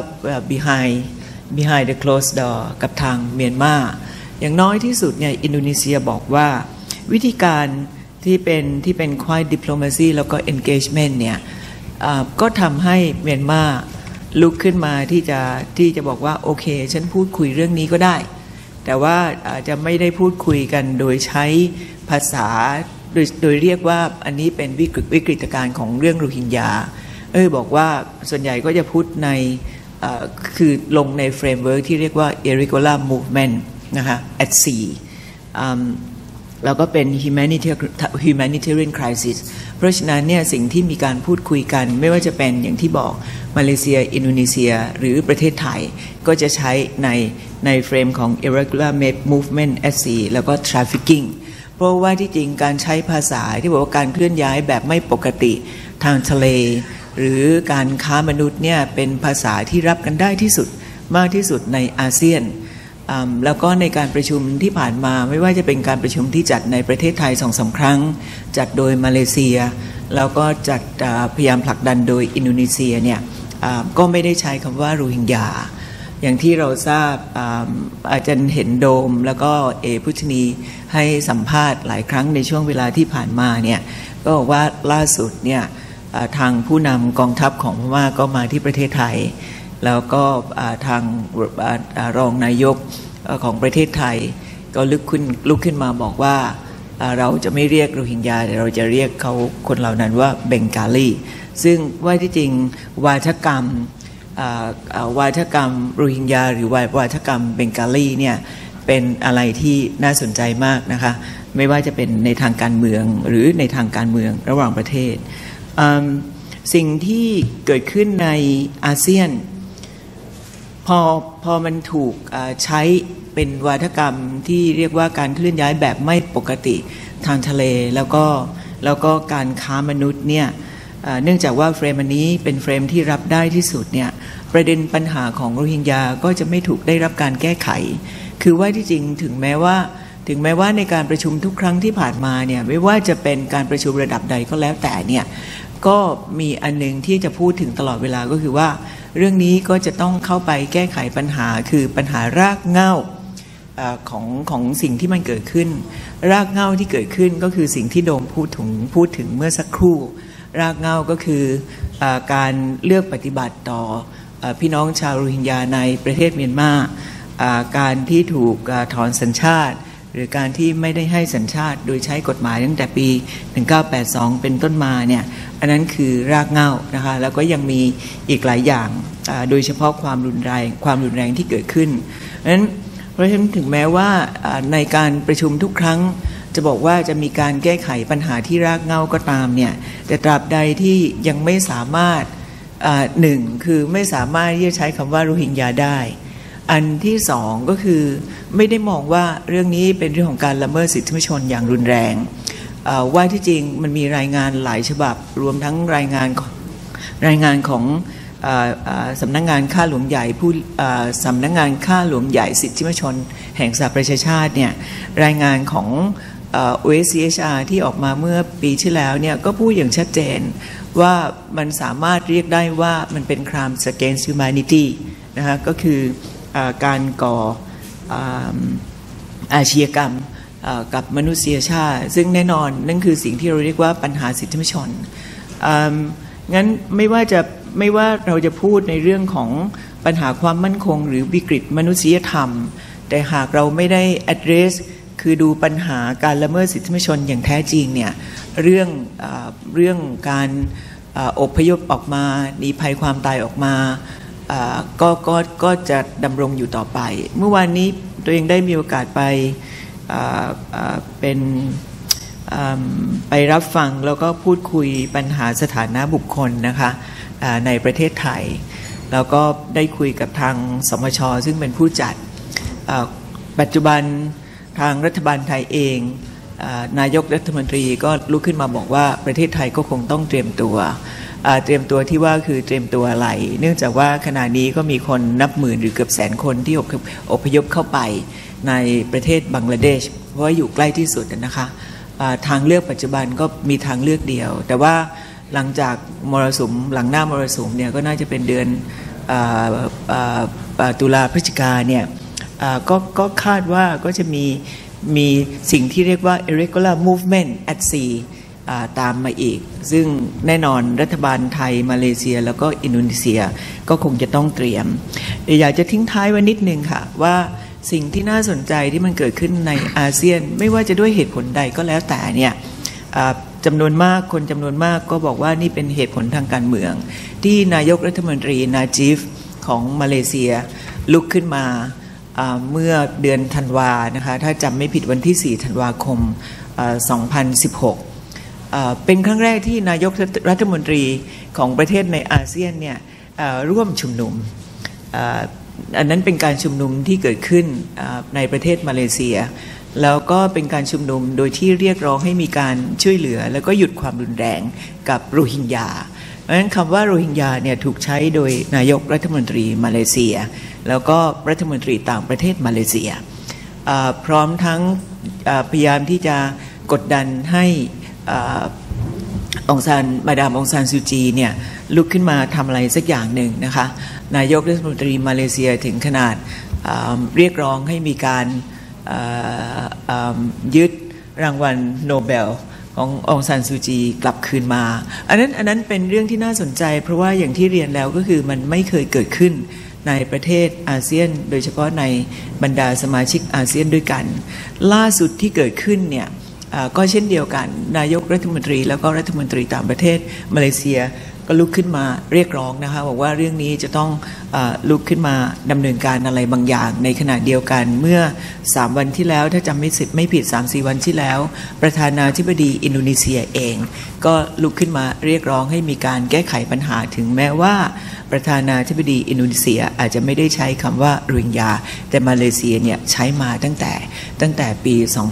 behind the closed door กับทางเมียนมาอย่างน้อยที่สุดเนี่ยอินโดนีเซียบอกว่าวิธีการที่เป็น quiet diplomacy แล้วก็ engagement เนี่ยก็ทำให้เมียนมาลุกขึ้นมาที่จะบอกว่าโอเคฉันพูดคุยเรื่องนี้ก็ได้แต่ว่าจะไม่ได้พูดคุยกันโดยใช้ภาษาโดยเรียกว่าอันนี้เป็นวิกฤตการณ์ของเรื่องโรฮิงญาบอกว่าส่วนใหญ่ก็จะพูดในคือลงในเฟรมเวิร์กที่เรียกว่า irregular movement นะคะ at sea แล้วก็เป็น humanitarian crisis เพราะฉะนั้นเนี่ยสิ่งที่มีการพูดคุยกันไม่ว่าจะเป็นอย่างที่บอกมาเลเซียอินโดนีเซียหรือประเทศไทยก็จะใช้ในเฟรมของ irregular movement at sea แล้วก็ trafficking เพราะว่าที่จริงการใช้ภาษาที่บอกว่าการเคลื่อนย้ายแบบไม่ปกติทางทะเลหรือการค้ามนุษย์เนี่ยเป็นภาษาที่รับกันได้ที่สุดมากที่สุดในอาเซียนแล้วก็ในการประชุมที่ผ่านมาไม่ว่าจะเป็นการประชุมที่จัดในประเทศไทย 2-3 ครั้งจัดโดยมาเลเซียแล้วก็จัดพยายามผลักดันโดยอินโดนีเซียเนี่ยก็ไม่ได้ใช้คำว่าโรฮิงญาอย่างที่เราทราบอาจารย์เห็นโดมแล้วก็พุทธนีให้สัมภาษณ์หลายครั้งในช่วงเวลาที่ผ่านมาเนี่ยก็บอกว่าล่าสุดเนี่ยทางผู้นำกองทัพของพม่าก็มาที่ประเทศไทยแล้วก็ทางรองนายกของประเทศไทยก็ลุกขึ้นมาบอกว่าเราจะไม่เรียกโรฮิงญาแต่เราจะเรียกเขาคนเหล่านั้นว่าเบงกาลีซึ่งว่าที่จริงวาทกรรมโรฮิงญาหรือวาทกรรมเบงกาลีเนี่ยเป็นอะไรที่น่าสนใจมากนะคะไม่ว่าจะเป็นในทางการเมืองหรือในทางการเมืองระหว่างประเทศสิ่งที่เกิดขึ้นในอาเซียนพอมันถูกใช้เป็นวาทกรรมที่เรียกว่าการเคลื่อนย้ายแบบไม่ปกติทางทะเลแล้วก็การค้ามนุษย์เนี่ยเนื่องจากว่าเฟรมอันนี้เป็นเฟรมที่รับได้ที่สุดเนี่ยประเด็นปัญหาของโรฮิงญาก็จะไม่ถูกได้รับการแก้ไขคือว่าที่จริงถึงแม้ว่าในการประชุมทุกครั้งที่ผ่านมาเนี่ยไม่ว่าจะเป็นการประชุมระดับใดก็แล้วแต่เนี่ยก็มีอันนึงที่จะพูดถึงตลอดเวลาก็คือว่าเรื่องนี้ก็จะต้องเข้าไปแก้ไขปัญหาคือปัญหารากเหง้าของสิ่งที่มันเกิดขึ้นรากเหง้าที่เกิดขึ้นก็คือสิ่งที่โดมพูดถึงเมื่อสักครู่รากเหง้าก็คือการเลือกปฏิบัติต่อพี่น้องชาวโรฮิงญาในประเทศเมียนมาการที่ถูกถอนสัญชาติหรือการที่ไม่ได้ให้สัญชาติโดยใช้กฎหมายตั้งแต่ปี 1982 เป็นต้นมาเนี่ยอันนั้นคือรากเหง้านะคะแล้วก็ยังมีอีกหลายอย่างโดยเฉพาะความรุนแรงที่เกิดขึ้นเพราะฉะนั้นถึงแม้ว่าในการประชุมทุกครั้งจะบอกว่าจะมีการแก้ไขปัญหาที่รากเหง้าก็ตามเนี่ยแต่ตราบใดที่ยังไม่สามารถหนึ่งคือไม่สามารถที่จะใช้คำว่าโรฮิงญาได้อันที่สองก็คือไม่ได้มองว่าเรื่องนี้เป็นเรื่องของการละเมิดสิทธิมนุษยชนอย่างรุนแรงว่าที่จริงมันมีรายงานหลายฉบับรวมทั้งรายงานของสำนักงานข้าหลวงใหญ่สำนักงานข้าหลวงใหญ่สิทธิมนุษยชนแห่งสหประชาชาติเนี่ยรายงานของOHCHR ที่ออกมาเมื่อปีที่แล้วเนี่ยก็พูดอย่างชัดเจนว่ามันสามารถเรียกได้ว่ามันเป็น crimes against humanity นะคะก็คือการก่ออาชญากรรมกับมนุษยชาติซึ่งแน่นอนนั่นคือสิ่งที่เราเรียกว่าปัญหาสิทธิมนุษยชนงั้นไม่ว่าเราจะพูดในเรื่องของปัญหาความมั่นคงหรือวิกฤตมนุษยธรรมแต่หากเราไม่ได้ address คือดูปัญหาการละเมิดสิทธิมนุษยชนอย่างแท้จริงเนี่ยเรื่องการอพยพออกมาหนีภัยความตายออกมาก็จะดำรงอยู่ต่อไปเมื่อวานนี้ตัวเองได้มีโอกาสไปรับฟังแล้วก็พูดคุยปัญหาสถานะบุคคลนะคะในประเทศไทยแล้วก็ได้คุยกับทางสมช.ซึ่งเป็นผู้จัดปัจจุบันทางรัฐบาลไทยเองนายกรัฐมนตรีก็ลุกขึ้นมาบอกว่าประเทศไทยก็คงต้องเตรียมตัวที่ว่าคือเตรียมตัวอะไรเนื่องจากว่าขณะนี้ก็มีคนนับหมื่นหรือเกือบแสนคนที่อพยพเข้าไปในประเทศบังกลาเทศเพราะว่าอยู่ใกล้ที่สุดนะคะทางเลือกปัจจุบันก็มีทางเลือกเดียวแต่ว่าหลังจากมรสุมหลังหน้ามรสุมเนี่ยก็น่าจะเป็นเดือนตุลาพฤศจิกาเนี่ยก็คาดว่าก็จะมีสิ่งที่เรียกว่า irregular movement at sea ตามมาอีกซึ่งแน่นอนรัฐบาลไทยมาเลเซียแล้วก็อินโดนีเซียก็คงจะต้องเตรียมอยากจะทิ้งท้ายไว้นิดนึงค่ะว่าสิ่งที่น่าสนใจที่มันเกิดขึ้นในอาเซียนไม่ว่าจะด้วยเหตุผลใดก็แล้วแต่เนี่ยจำนวนมากคนจำนวนมากก็บอกว่านี่เป็นเหตุผลทางการเมืองที่นายกรัฐมนตรีนาจิฟของมาเลเซียลุกขึ้นมาเมื่อเดือนธันวานะคะถ้าจำไม่ผิดวันที่4 ธันวาคม 2016เป็นครั้งแรกที่นายกรัฐมนตรีของประเทศในอาเซียนเนี่ยร่วมชุมนุมอันนั้นเป็นการชุมนุมที่เกิดขึ้นในประเทศมาเลเซียแล้วก็เป็นการชุมนุมโดยที่เรียกร้องให้มีการช่วยเหลือแล้วก็หยุดความรุนแรงกับโรฮิงญาเพราะฉะนั้นคำว่าโรฮิงญาเนี่ยถูกใช้โดยนายกรัฐมนตรีมาเลเซียแล้วก็รัฐมนตรีต่างประเทศมาเลเซียพร้อมทั้งพยายามที่จะกดดันให้มาดามองซานซูจีเนี่ยลุกขึ้นมาทำอะไรสักอย่างหนึ่งนะคะนายกรัฐมนตรีมาเลเซียถึงขนาดเรียกร้องให้มีการยึดรางวัลโนเบลขององซานซูจีกลับคืนมาอันนั้นเป็นเรื่องที่น่าสนใจเพราะว่าอย่างที่เรียนแล้วก็คือมันไม่เคยเกิดขึ้นในประเทศอาเซียนโดยเฉพาะในบรรดาสมาชิกอาเซียนด้วยกันล่าสุดที่เกิดขึ้นเนี่ยก็เช่นเดียวกันนายกรัฐมนตรีแล้วก็รัฐมนตรีต่างประเทศมาเลเซียก็ลุกขึ้นมาเรียกร้องนะคะบอกว่าเรื่องนี้จะต้องลุกขึ้นมาดำเนินการอะไรบางอย่างในขณะเดียวกันเมื่อ3 วันที่แล้วถ้าจำไม่ผิด 3-4 วันที่แล้วประธานาธิบดีอินโดนีเซียเองก็ลุกขึ้นมาเรียกร้องให้มีการแก้ไขปัญหาถึงแม้ว่าประธานาธิบดีอินโดนีเซียอาจจะไม่ได้ใช้คำว่าโรฮิงญาแต่มาเลเซียเนี่ยใช้มาตั้งแต่ปี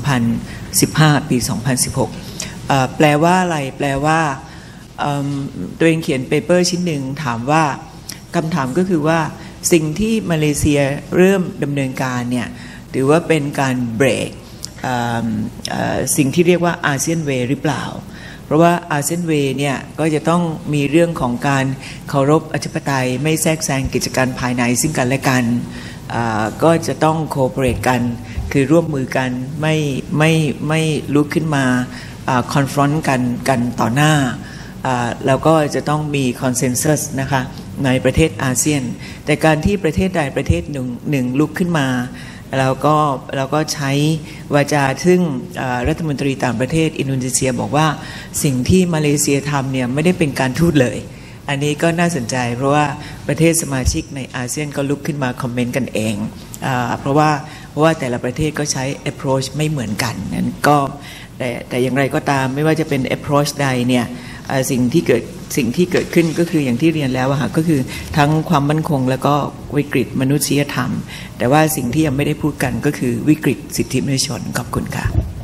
2015 ปี 2016 แปลว่าอะไรแปลว่าตัวเองเขียนเปเปอร์ชิ้นหนึ่งถามว่าคำถามก็คือว่าสิ่งที่มาเลเซียเริ่มดำเนินการเนี่ยถือว่าเป็นการเบรกสิ่งที่เรียกว่าอาเซียนเวย์หรือเปล่าเพราะว่าอาเซียนเวย์เนี่ยก็จะต้องมีเรื่องของการเคารพอธิปไตยไม่แทรกแซงกิจการภายในซึ่งกันและกันก็จะต้องโคเปเรตกันคือร่วมมือกันไม่ลุกขึ้นมาคอนฟรอนต์กันต่อหน้าแล้วก็จะต้องมีคอนเซนแซสนะคะในประเทศอาเซียนแต่การที่ประเทศใดประเทศหนึ่งลุกขึ้นมาแล้วก็ใช้วาจาซึ่งรัฐมนตรีต่างประเทศอินโดนีเซียบอกว่าสิ่งที่มาเลเซียทำเนี่ยไม่ได้เป็นการทูตเลยอันนี้ก็น่าสนใจเพราะว่าประเทศสมาชิกในอาเซียนก็ลุกขึ้นมาคอมเมนต์กันเองเพราะว่าแต่ละประเทศก็ใช้ approach ไม่เหมือนกันนั้นก็แต่อย่างไรก็ตามไม่ว่าจะเป็น approach ใดเนี่ยสิ่งที่เกิดขึ้นก็คืออย่างที่เรียนแล้วค่ะก็คือทั้งความมั่นคงแล้วก็วิกฤตมนุษยธรรมแต่ว่าสิ่งที่ยังไม่ได้พูดกันก็คือวิกฤตสิทธิมนุษยชนขอบคุณค่ะ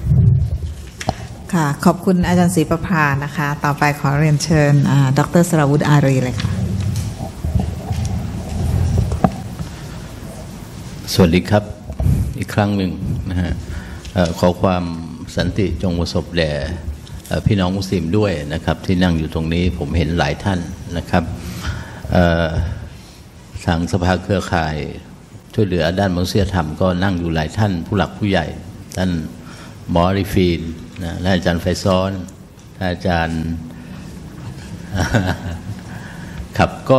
ค่ะขอบคุณอาจารย์ศรีประภานะคะต่อไปขอเรียนเชิญดร.สราวุธอารีเลยค่ะสวัสดีครับอีกครั้งหนึ่งนะฮะขอความสันติจงประสบแด่พี่น้องมุสลิมด้วยนะครับที่นั่งอยู่ตรงนี้ผมเห็นหลายท่านนะครับทางสภาเครือข่ายช่วยเหลือด้านมนุษยธรรมก็นั่งอยู่หลายท่านผู้หลักผู้ใหญ่ท่านหมอริฟีนนะและอาจารย์ไฟซ้อนอาจารย์ครับก็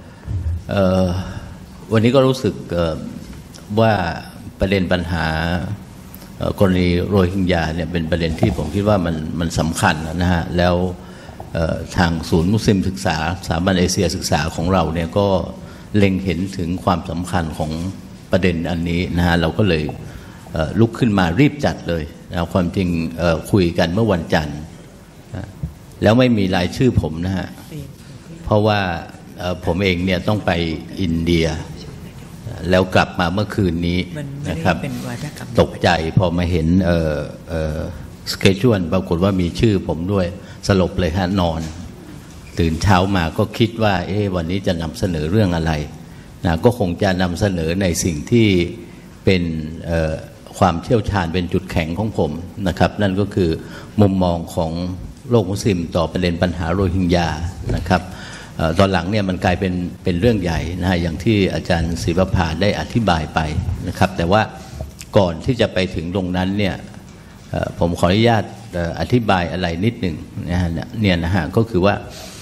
วันนี้ก็รู้สึกว่าประเด็นปัญหากรณีโรฮิงญาเนี่ยเป็นประเด็นที่ผมคิดว่ามันสำคัญนะฮะแล้วทางศูนย์มุสลิมศึกษาสถาบันเอเชียศึกษาของเราเนี่ยก็เล็งเห็นถึงความสำคัญของประเด็นอันนี้นะฮะเราก็เลยลุกขึ้นมารีบจัดเลยนะความจริงคุยกันเมื่อวันจันทร์แล้วไม่มีรายชื่อผมนะฮะเพราะว่าผมเองเนี่ยต้องไปอินเดียแล้วกลับมาเมื่อคืนนี้นะครับตกใจพอมาเห็นสเกจชวลปรากฏว่ามีชื่อผมด้วยสลบเลยฮะนอนตื่นเช้ามาก็คิดว่าวันนี้จะนำเสนอเรื่องอะไรนะก็คงจะนำเสนอในสิ่งที่เป็นความเชี่ยวชาญเป็นจุดแข็งของผมนะครับนั่นก็คือมุมมองของโลกมุสลิมต่อประเด็นปัญหาโรฮิงญานะครับตอนหลังเนี่ยมันกลายเป็นเรื่องใหญ่นะอย่างที่อาจารย์ศิวภาได้อธิบายไปนะครับแต่ว่าก่อนที่จะไปถึงตรงนั้นเนี่ยผมขออนุญาตอธิบายอะไรนิดหนึ่งเนี่ยนะฮะก็คือว่า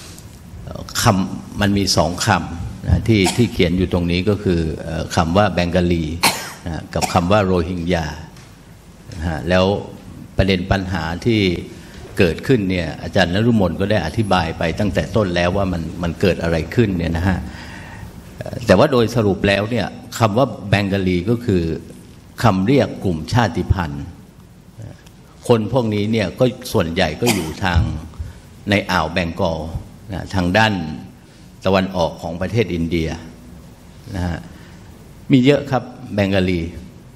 มันมีสองคำนะที่เขียนอยู่ตรงนี้ก็คือคำว่าแบงกาลีกับคำว่าโรฮิงญาแล้วประเด็นปัญหาที่เกิดขึ้นเนี่ยอาจารย์นฤมลก็ได้อธิบายไปตั้งแต่ต้นแล้วว่ามันเกิดอะไรขึ้นเนี่ยนะฮะแต่ว่าโดยสรุปแล้วเนี่ยคำว่าแบงกาลีก็คือคำเรียกกลุ่มชาติพันธุ์คนพวกนี้เนี่ยก็ส่วนใหญ่ก็อยู่ทางในอ่าวแบงกอลนะทางด้านตะวันออกของประเทศอินเดียนะฮะมีเยอะครับแบงกาลี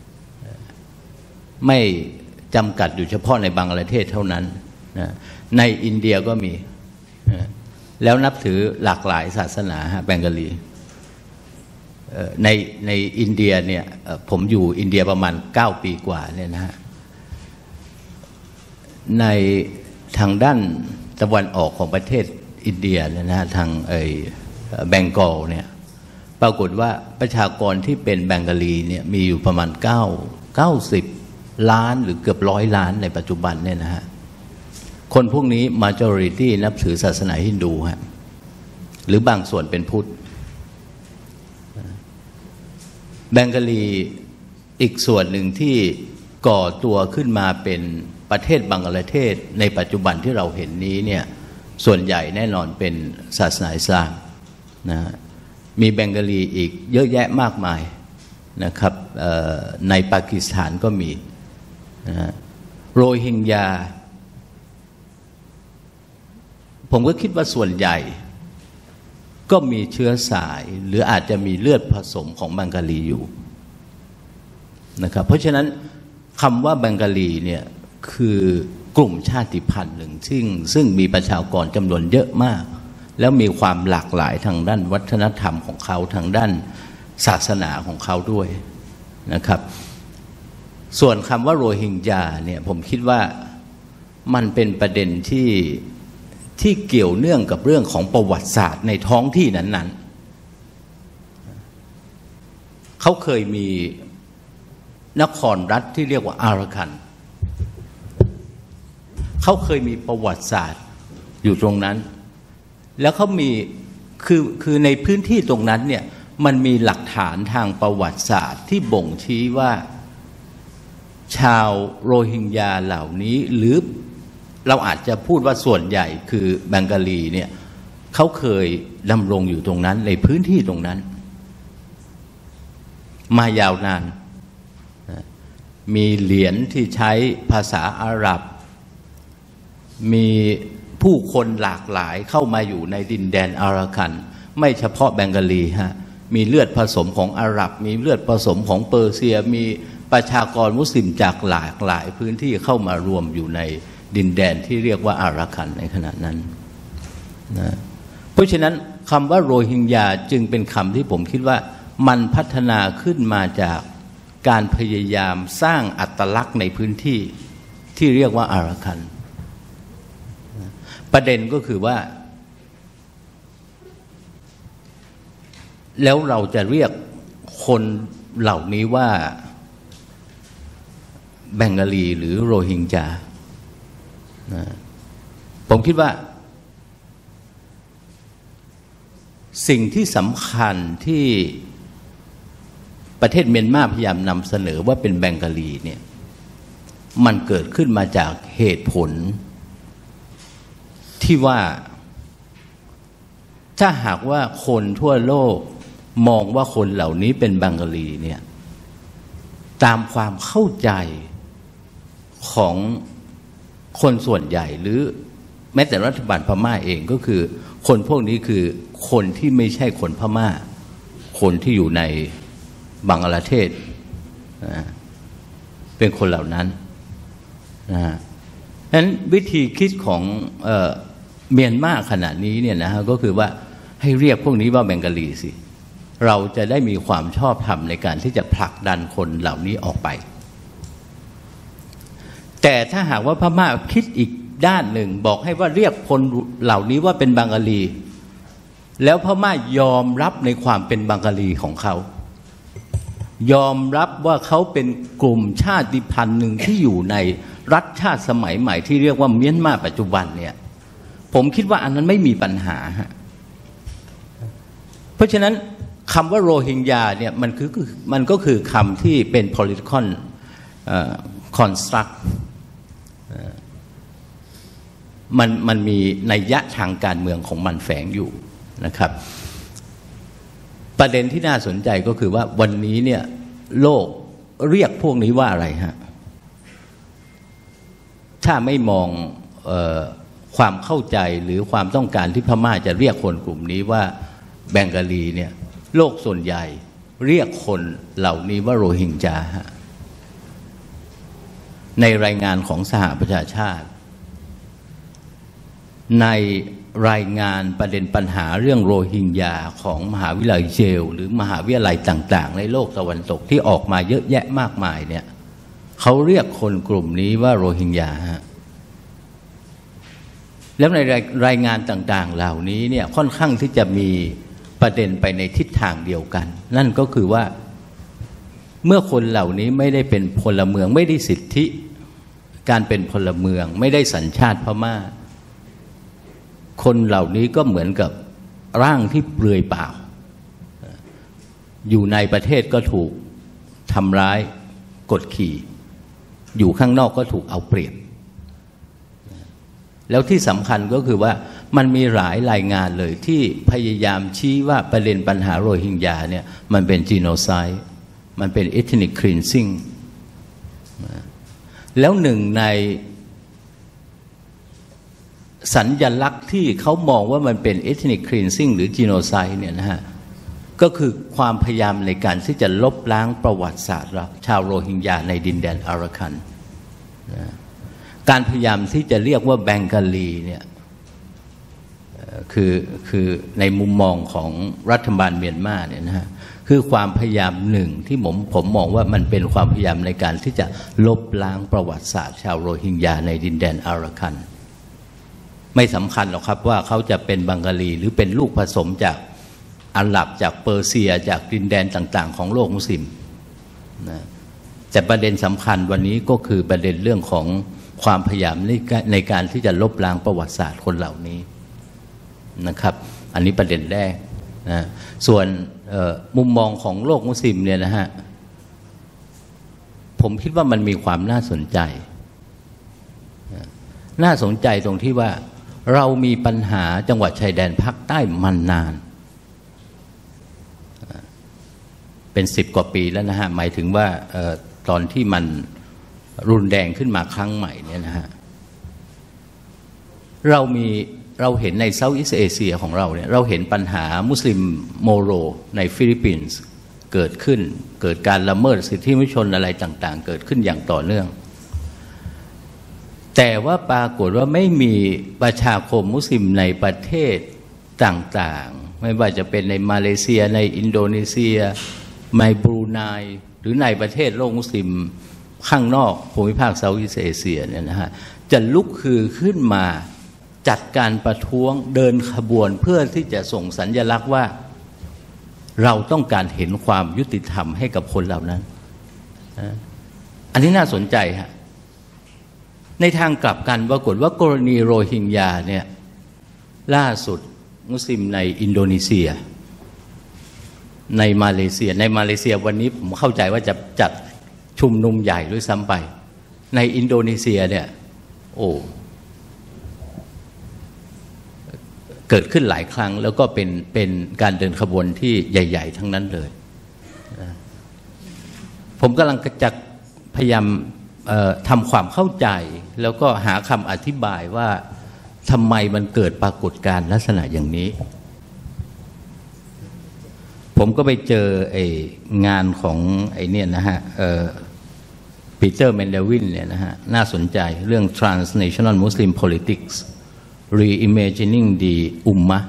ไม่จำกัดอยู่เฉพาะในบังกลาเทศเท่านั้นนะในอินเดียก็มีนะแล้วนับถือหลากหลายศาสนาแบงกาลีในอินเดียเนี่ยผมอยู่อินเดียประมาณ9 ปีกว่าเนี่ยนะฮะในทางด้านตะวันออกของประเทศอินเดียเนี่ยนะฮะทางแบงกอลเนี่ยปรากฏว่าประชากรที่เป็นแบงกาลีเนี่ยมีอยู่ประมาณ90 ล้านหรือเกือบ100 ล้านในปัจจุบันเนี่ยนะฮะคนพวกนี้ majority นับถือศาสนาฮินดูฮะหรือบางส่วนเป็นพุทธแบงกาลีอีกส่วนหนึ่งที่ก่อตัวขึ้นมาเป็นประเทศบังกลาเทศในปัจจุบันที่เราเห็นนี้เนี่ยส่วนใหญ่แน่นอนเป็นศาสนาอิสลามนะมีแบงกาลีอีกเยอะแยะมากมายนะครับในปากีสถานก็มีนะโรฮิงญาผมก็คิดว่าส่วนใหญ่ก็มีเชื้อสายหรืออาจจะมีเลือดผสมของแบงกาลีอยู่นะครับเพราะฉะนั้นคำว่าแบงกาลีเนี่ยคือกลุ่มชาติพันธุ์หนึ่งซึ่งมีประชากรจำนวนเยอะมากแล้วมีความหลากหลายทางด้านวัฒนธรรมของเขาทางด้านศาสนาของเขาด้วยนะครับส่วนคำว่าโรฮิงญาเนี่ยผมคิดว่ามันเป็นประเด็นที่เกี่ยวเนื่องกับเรื่องของประวัติศาสตร์ในท้องที่นั้นๆเขาเคยมีนครรัฐที่เรียกว่าอาราคันเขาเคยมีประวัติศาสตร์อยู่ตรงนั้นแล้วเขามีคือในพื้นที่ตรงนั้นเนี่ยมันมีหลักฐานทางประวัติศาสตร์ที่บ่งชี้ว่าชาวโรฮิงญาเหล่านี้หรือเราอาจจะพูดว่าส่วนใหญ่คือแบงกาลีเนี่ยเขาเคยดำรงอยู่ตรงนั้นในพื้นที่ตรงนั้นมายาวนานมีเหรียญที่ใช้ภาษาอาหรับมีผู้คนหลากหลายเข้ามาอยู่ในดินแดนอาราคันไม่เฉพาะแบงกาลีฮะมีเลือดผสมของอาหรับมีเลือดผสมของเปอร์เซียมีประชากรมุสลิมจากหลากหลายพื้นที่เข้ามารวมอยู่ในดินแดนที่เรียกว่าอาราคันในขณะนั้นนะเพราะฉะนั้นคำว่าโรฮิงญาจึงเป็นคำที่ผมคิดว่ามันพัฒนาขึ้นมาจากการพยายามสร้างอัตลักษณ์ในพื้นที่ที่เรียกว่าอาราคันประเด็นก็คือว่าแล้วเราจะเรียกคนเหล่านี้ว่าแบงกาลีหรือโรฮิงญาผมคิดว่าสิ่งที่สำคัญที่ประเทศเมียนมาพยายามนำเสนอว่าเป็นแบงกาลีเนี่ยมันเกิดขึ้นมาจากเหตุผลที่ว่าถ้าหากว่าคนทั่วโลกมองว่าคนเหล่านี้เป็นบังกาลีเนี่ยตามความเข้าใจของคนส่วนใหญ่หรือแม้แต่รัฐบาลพม่าเองก็คือคนพวกนี้คือคนที่ไม่ใช่คนพม่าคนที่อยู่ในบังกลาเทศเป็นคนเหล่านั้นนะฮะฉะนั้นวิธีคิดของเมียนมาขณะนี้เนี่ยนะฮะก็คือว่าให้เรียกพวกนี้ว่าแบงกาลีสิเราจะได้มีความชอบธรรมในการที่จะผลักดันคนเหล่านี้ออกไปแต่ถ้าหากว่าพม่าคิดอีกด้านหนึ่งบอกให้ว่าเรียกคนเหล่านี้ว่าเป็นบังกาลีแล้วพม่ายอมรับในความเป็นบังกาลีของเขายอมรับว่าเขาเป็นกลุ่มชาติพันธุ์หนึ่งที่อยู่ในรัฐชาติสมัยใหม่ที่เรียกว่าเมียนมาปัจจุบันเนี่ยผมคิดว่าอันนั้นไม่มีปัญหาเพราะฉะนั้นคำว่าโรฮิงญาเนี่ยมันก็คือคำที่เป็น political construct มันมีนัยยะทางการเมืองของมันแฝงอยู่นะครับประเด็นที่น่าสนใจก็คือว่าวันนี้เนี่ยโลกเรียกพวกนี้ว่าอะไรฮะถ้าไม่มองความเข้าใจหรือความต้องการที่พม่าจะเรียกคนกลุ่มนี้ว่าแบงกาลีเนี่ยโลกส่วนใหญ่เรียกคนเหล่านี้ว่าโรฮิงญาฮะในรายงานของสหประชาชาติในรายงานประเด็นปัญหาเรื่องโรฮิงญาของมหาวิทยาลัยเยลหรือมหาวิทยาลัยต่างๆในโลกตะวันตกที่ออกมาเยอะแยะมากมายเนี่ยเขาเรียกคนกลุ่มนี้ว่าโรฮิงญาฮะแล้วในรายงานต่างๆเหล่านี้เนี่ยค่อนข้างที่จะมีประเด็นไปในทิศทางเดียวกันนั่นก็คือว่าเมื่อคนเหล่านี้ไม่ได้เป็นพลเมืองไม่ได้สิทธิการเป็นพลเมืองไม่ได้สัญชาติพม่าคนเหล่านี้ก็เหมือนกับร่างที่เปลือยเปล่าอยู่ในประเทศก็ถูกทำร้ายกดขี่อยู่ข้างนอกก็ถูกเอาเปรียบแล้วที่สำคัญก็คือว่ามันมีหลายรายงานเลยที่พยายามชี้ว่าประเด็นปัญหาโรฮิงญาเนี่ยมันเป็นจีโนไซด์มันเป็น ethnic cleansing แล้วหนึ่งในสัญลักษณ์ที่เขามองว่ามันเป็น ethnic cleansing หรือ genocide เนี่ยนะฮะก็คือความพยายามในการที่จะลบล้างประวัติศาสตร์ชาวโรฮิงญาในดินแดนอาราคันการพยายามที่จะเรียกว่าแบงกาลีเนี่ยคือในมุมมองของรัฐบาลเมียนมาเนี่ยนะฮะคือความพยายามหนึ่งที่ผมมองว่ามันเป็นความพยายามในการที่จะลบล้างประวัติศาสตร์ชาวโรฮิงญาในดินแดนอาราคันไม่สำคัญหรอกครับว่าเขาจะเป็นบังกาลีหรือเป็นลูกผสมจากอาหรับจากเปอร์เซียจากดินแดนต่างๆของโลกมุสลิมนะแต่ประเด็นสำคัญวันนี้ก็คือประเด็นเรื่องของความพยายามในการที่จะลบล้างประวัติศาสตร์คนเหล่านี้นะครับอันนี้ประเด็นแรกนะส่วนมุมมองของโลกมุสลิมเนี่ยนะฮะผมคิดว่ามันมีความน่าสนใจตรงที่ว่าเรามีปัญหาจังหวัดชายแดนภาคใต้มานานเป็น10 กว่าปีแล้วนะฮะหมายถึงว่าตอนที่มันรุนแรงขึ้นมาครั้งใหม่เนี่ยนะฮะเราเห็นในเซาท์อีสต์เอเชียของเราเนี่ยเราเห็นปัญหามุสลิมโมโรในฟิลิปปินส์เกิดการละเมิดสิทธิมนุษยชนอะไรต่างๆเกิดขึ้นอย่างต่อเนื่องแต่ว่าปรากฏว่าไม่มีประชาคมมุสลิมในประเทศต่างๆไม่ว่าจะเป็นในมาเลเซียในอินโดนีเซียในบรูไนหรือในประเทศโลกมุสลิมข้างนอกภูมิภาคเซาท์อีสต์เอเชียเนี่ยนะฮะจะลุกคือขึ้นมาจัดการประท้วงเดินขบวนเพื่อที่จะส่งสัญลักษณ์ว่าเราต้องการเห็นความยุติธรรมให้กับคนเหล่านั้นอันนี้น่าสนใจฮะในทางกลับกันปรากฏว่ากรณีโรฮิงญาเนี่ยล่าสุดมุสลิมในอินโดนีเซียในมาเลเซียวันนี้ผมเข้าใจว่าจะจัดชุมนุมใหญ่ด้วยซ้ำไปในอินโดนีเซียเนี่ยเกิดขึ้นหลายครั้งแล้วก็เป็นการเดินขบวนที่ใหญ่ๆทั้งนั้นเลยผมกำลังจะพยายามทำความเข้าใจแล้วก็หาคำอธิบายว่าทำไมมันเกิดปรากฏการณ์ลักษณะอย่างนี้ผมก็ไปเจองานของเนี่ยนะฮะปีเตอร์แมนเดวินเนี่ยนะฮะน่าสนใจเรื่อง transnational Muslim politics reimagining the Ummah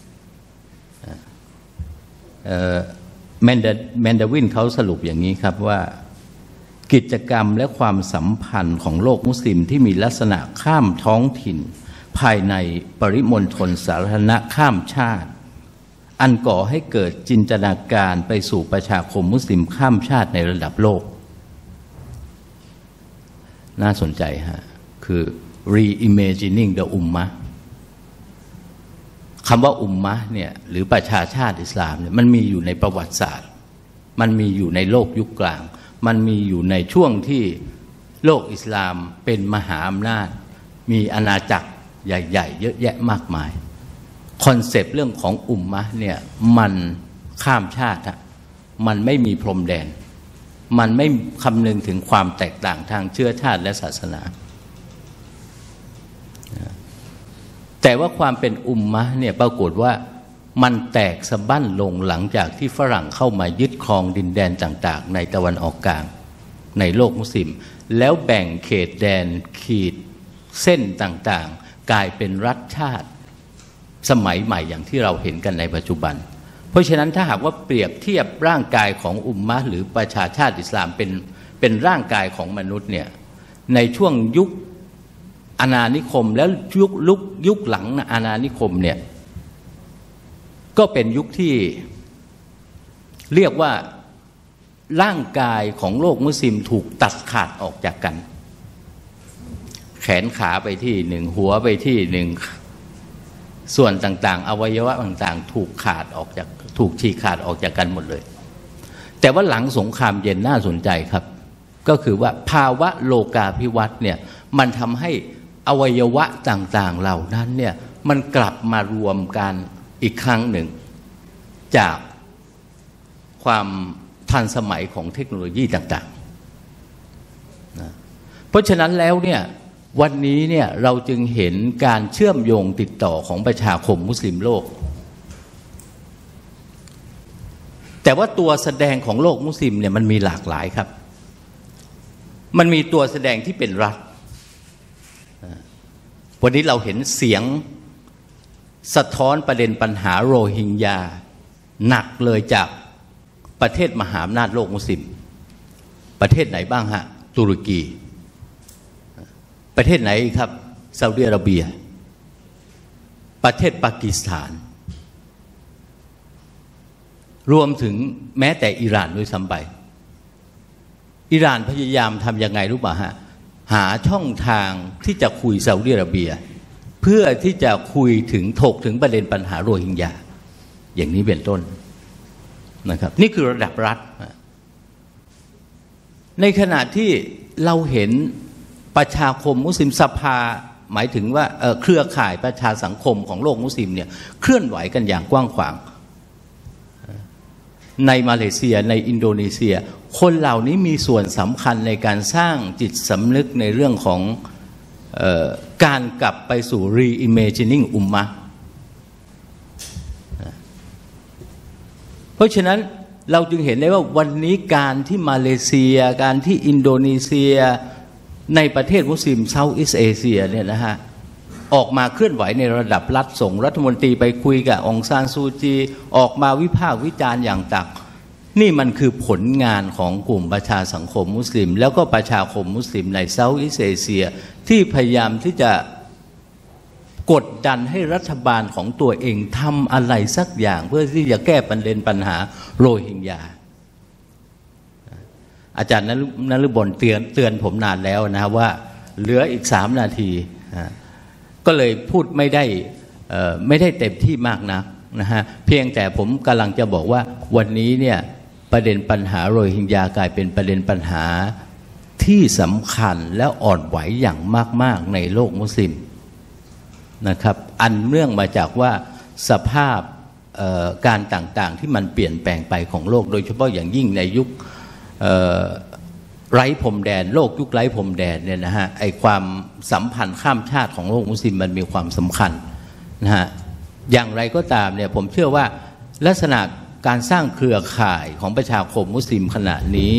แมนเดวินเขาสรุปอย่างนี้ครับว่ากิจกรรมและความสัมพันธ์ของโลกมุสลิมที่มีลักษณะข้ามท้องถิ่นภายในปริมณฑลสาธารณะข้ามชาติอันก่อให้เกิดจินตนาการไปสู่ประชาคมมุสลิมข้ามชาติในระดับโลกน่าสนใจฮะคือ reimagining the Ummah คำว่าอุมมะเนี่ยหรือประชาชาติอิสลามเนี่ยมันมีอยู่ในประวัติศาสตร์มันมีอยู่ในโลกยุคกลางมันมีอยู่ในช่วงที่โลกอิสลามเป็นมหาอำนาจมีอาณาจักรใหญ่ๆเยอะแยะมากมายคอนเซปต์เรื่องของอุมมะเนี่ยมันข้ามชาติมันไม่มีพรมแดนมันไม่คำนึงถึงความแตกต่างทางเชื้อชาติและศาสนาแต่ว่าความเป็นอุมมะเนี่ยปรากฏว่ามันแตกสะบั้นลงหลังจากที่ฝรั่งเข้ามายึดครองดินแดนต่างๆในตะวันออกกลางในโลกมุสลิมแล้วแบ่งเขตแดนขีดเส้นต่างๆกลายเป็นรัฐชาติสมัยใหม่อย่างที่เราเห็นกันในปัจจุบันเพราะฉะนั้นถ้าหากว่าเปรียบเทียบร่างกายของอุมมะหรือประชาชาติอิสลามเป็นร่างกายของมนุษย์เนี่ยในช่วงยุคอาณานิคมแล้วยุคหลังอาณานิคมเนี่ยก็เป็นยุคที่เรียกว่าร่างกายของโลกมุสลิมถูกตัดขาดออกจากกันแขนขาไปที่หนึ่งหัวไปที่หนึ่งส่วนต่างๆอวัยวะต่างๆถูกฉีกขาดออกจากกันหมดเลยแต่ว่าหลังสงครามเย็นน่าสนใจครับก็คือว่าภาวะโลกาภิวัตน์เนี่ยมันทำให้อวัยวะต่างๆเหล่านั้นเนี่ยมันกลับมารวมกันอีกครั้งหนึ่งจากความทันสมัยของเทคโนโลยีต่างๆนะเพราะฉะนั้นแล้วเนี่ยวันนี้เนี่ยเราจึงเห็นการเชื่อมโยงติดต่อของประชาคมมุสลิมโลกแต่ว่าตัวแสดงของโลกมุสลิมเนี่ยมันมีหลากหลายครับมันมีตัวแสดงที่เป็นรัฐวันนี้เราเห็นเสียงสะท้อนประเด็นปัญหาโรฮิงญาหนักเลยจากประเทศมหาอำนาจโลกมุสลิมประเทศไหนบ้างฮะตุรกีประเทศไหนครับซาอุดิอาระเบียประเทศปากีสถานรวมถึงแม้แต่อิหร่านด้วยซ้ำไปอิหร่านพยายามทำยังไงรู้ป่ะฮะหาช่องทางที่จะคุยซาอุดิอาระเบียเพื่อที่จะคุยถึงถกถึงประเด็นปัญหาโรฮิงญาอย่างนี้เป็นต้นนะครับนี่คือระดับรัฐในขณะที่เราเห็นประชาคมมุสลิมสภาหมายถึงว่าเครือข่ายประชาสังคมของโลกมุสลิมเนี่ยเคลื่อนไหวกันอย่างกว้างขวางในมาเลเซียในอินโดนีเซียคนเหล่านี้มีส่วนสำคัญในการสร้างจิตสำนึกในเรื่องของการกลับไปสู่ reimagining อุมมะเพราะฉะนั้นเราจึงเห็นได้ว่าวันนี้การที่มาเลเซียการที่อินโดนีเซียในประเทศมุสลิมเซาท์อีสต์เอเชียเนี่ยนะฮะออกมาเคลื่อนไหวในระดับรัฐส่งรัฐมนตรีไปคุยกับองซานซูจีออกมาวิพากษ์วิจารณ์อย่างต่างนี่มันคือผลงานของกลุ่มประชาสังคมมุสลิมแล้วก็ประชาคมมุสลิมในเซาท์อีสต์เอเชียที่พยายามที่จะกดดันให้รัฐบาลของตัวเองทำอะไรสักอย่างเพื่อที่จะแก้ประเด็นปัญหาโรฮิงญาอาจารย์นฤบลเตือนผมนานแล้วนะว่าเหลืออีก3 นาทีก็เลยพูดไม่ได้เต็มที่มากนักนะฮะเพียงแต่ผมกำลังจะบอกว่าวันนี้เนี่ยประเด็นปัญหาโรฮิงญากลายเป็นประเด็นปัญหาที่สำคัญและอ่อนไหวอย่างมากๆในโลกมุสลิมนะครับอันเนื่องมาจากว่าสภาพการต่างๆที่มันเปลี่ยนแปลงไปของโลกโดยเฉพาะอย่างยิ่งในยุคไร้พรมแดนโลกยุคไร้พรมแดนเนี่ยนะฮะไอความสัมพันธ์ข้ามชาติของโลกมุสลิมมันมีความสำคัญนะฮะอย่างไรก็ตามเนี่ยผมเชื่อว่าลักษณะการสร้างเครือข่ายของประชาคมมุสลิมขณะนี้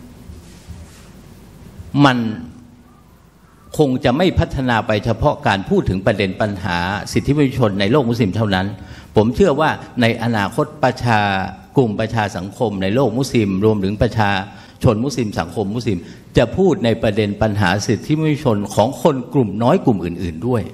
มันคงจะไม่พัฒนาไปเฉพาะการพูดถึงประเด็นปัญหาสิทธิมนุษยชนในโลกมุสลิมเท่านั้นผมเชื่อว่าในอนาคตกลุ่มประชาสังคมในโลกมุสลิมรวมถึงประชาชนมุสลิมสังคมมุสลิมจะพูดในประเด็นปัญหาสิทธิมนุษยชนของคนกลุ่มน้อยกลุ่มอื่นๆด้วย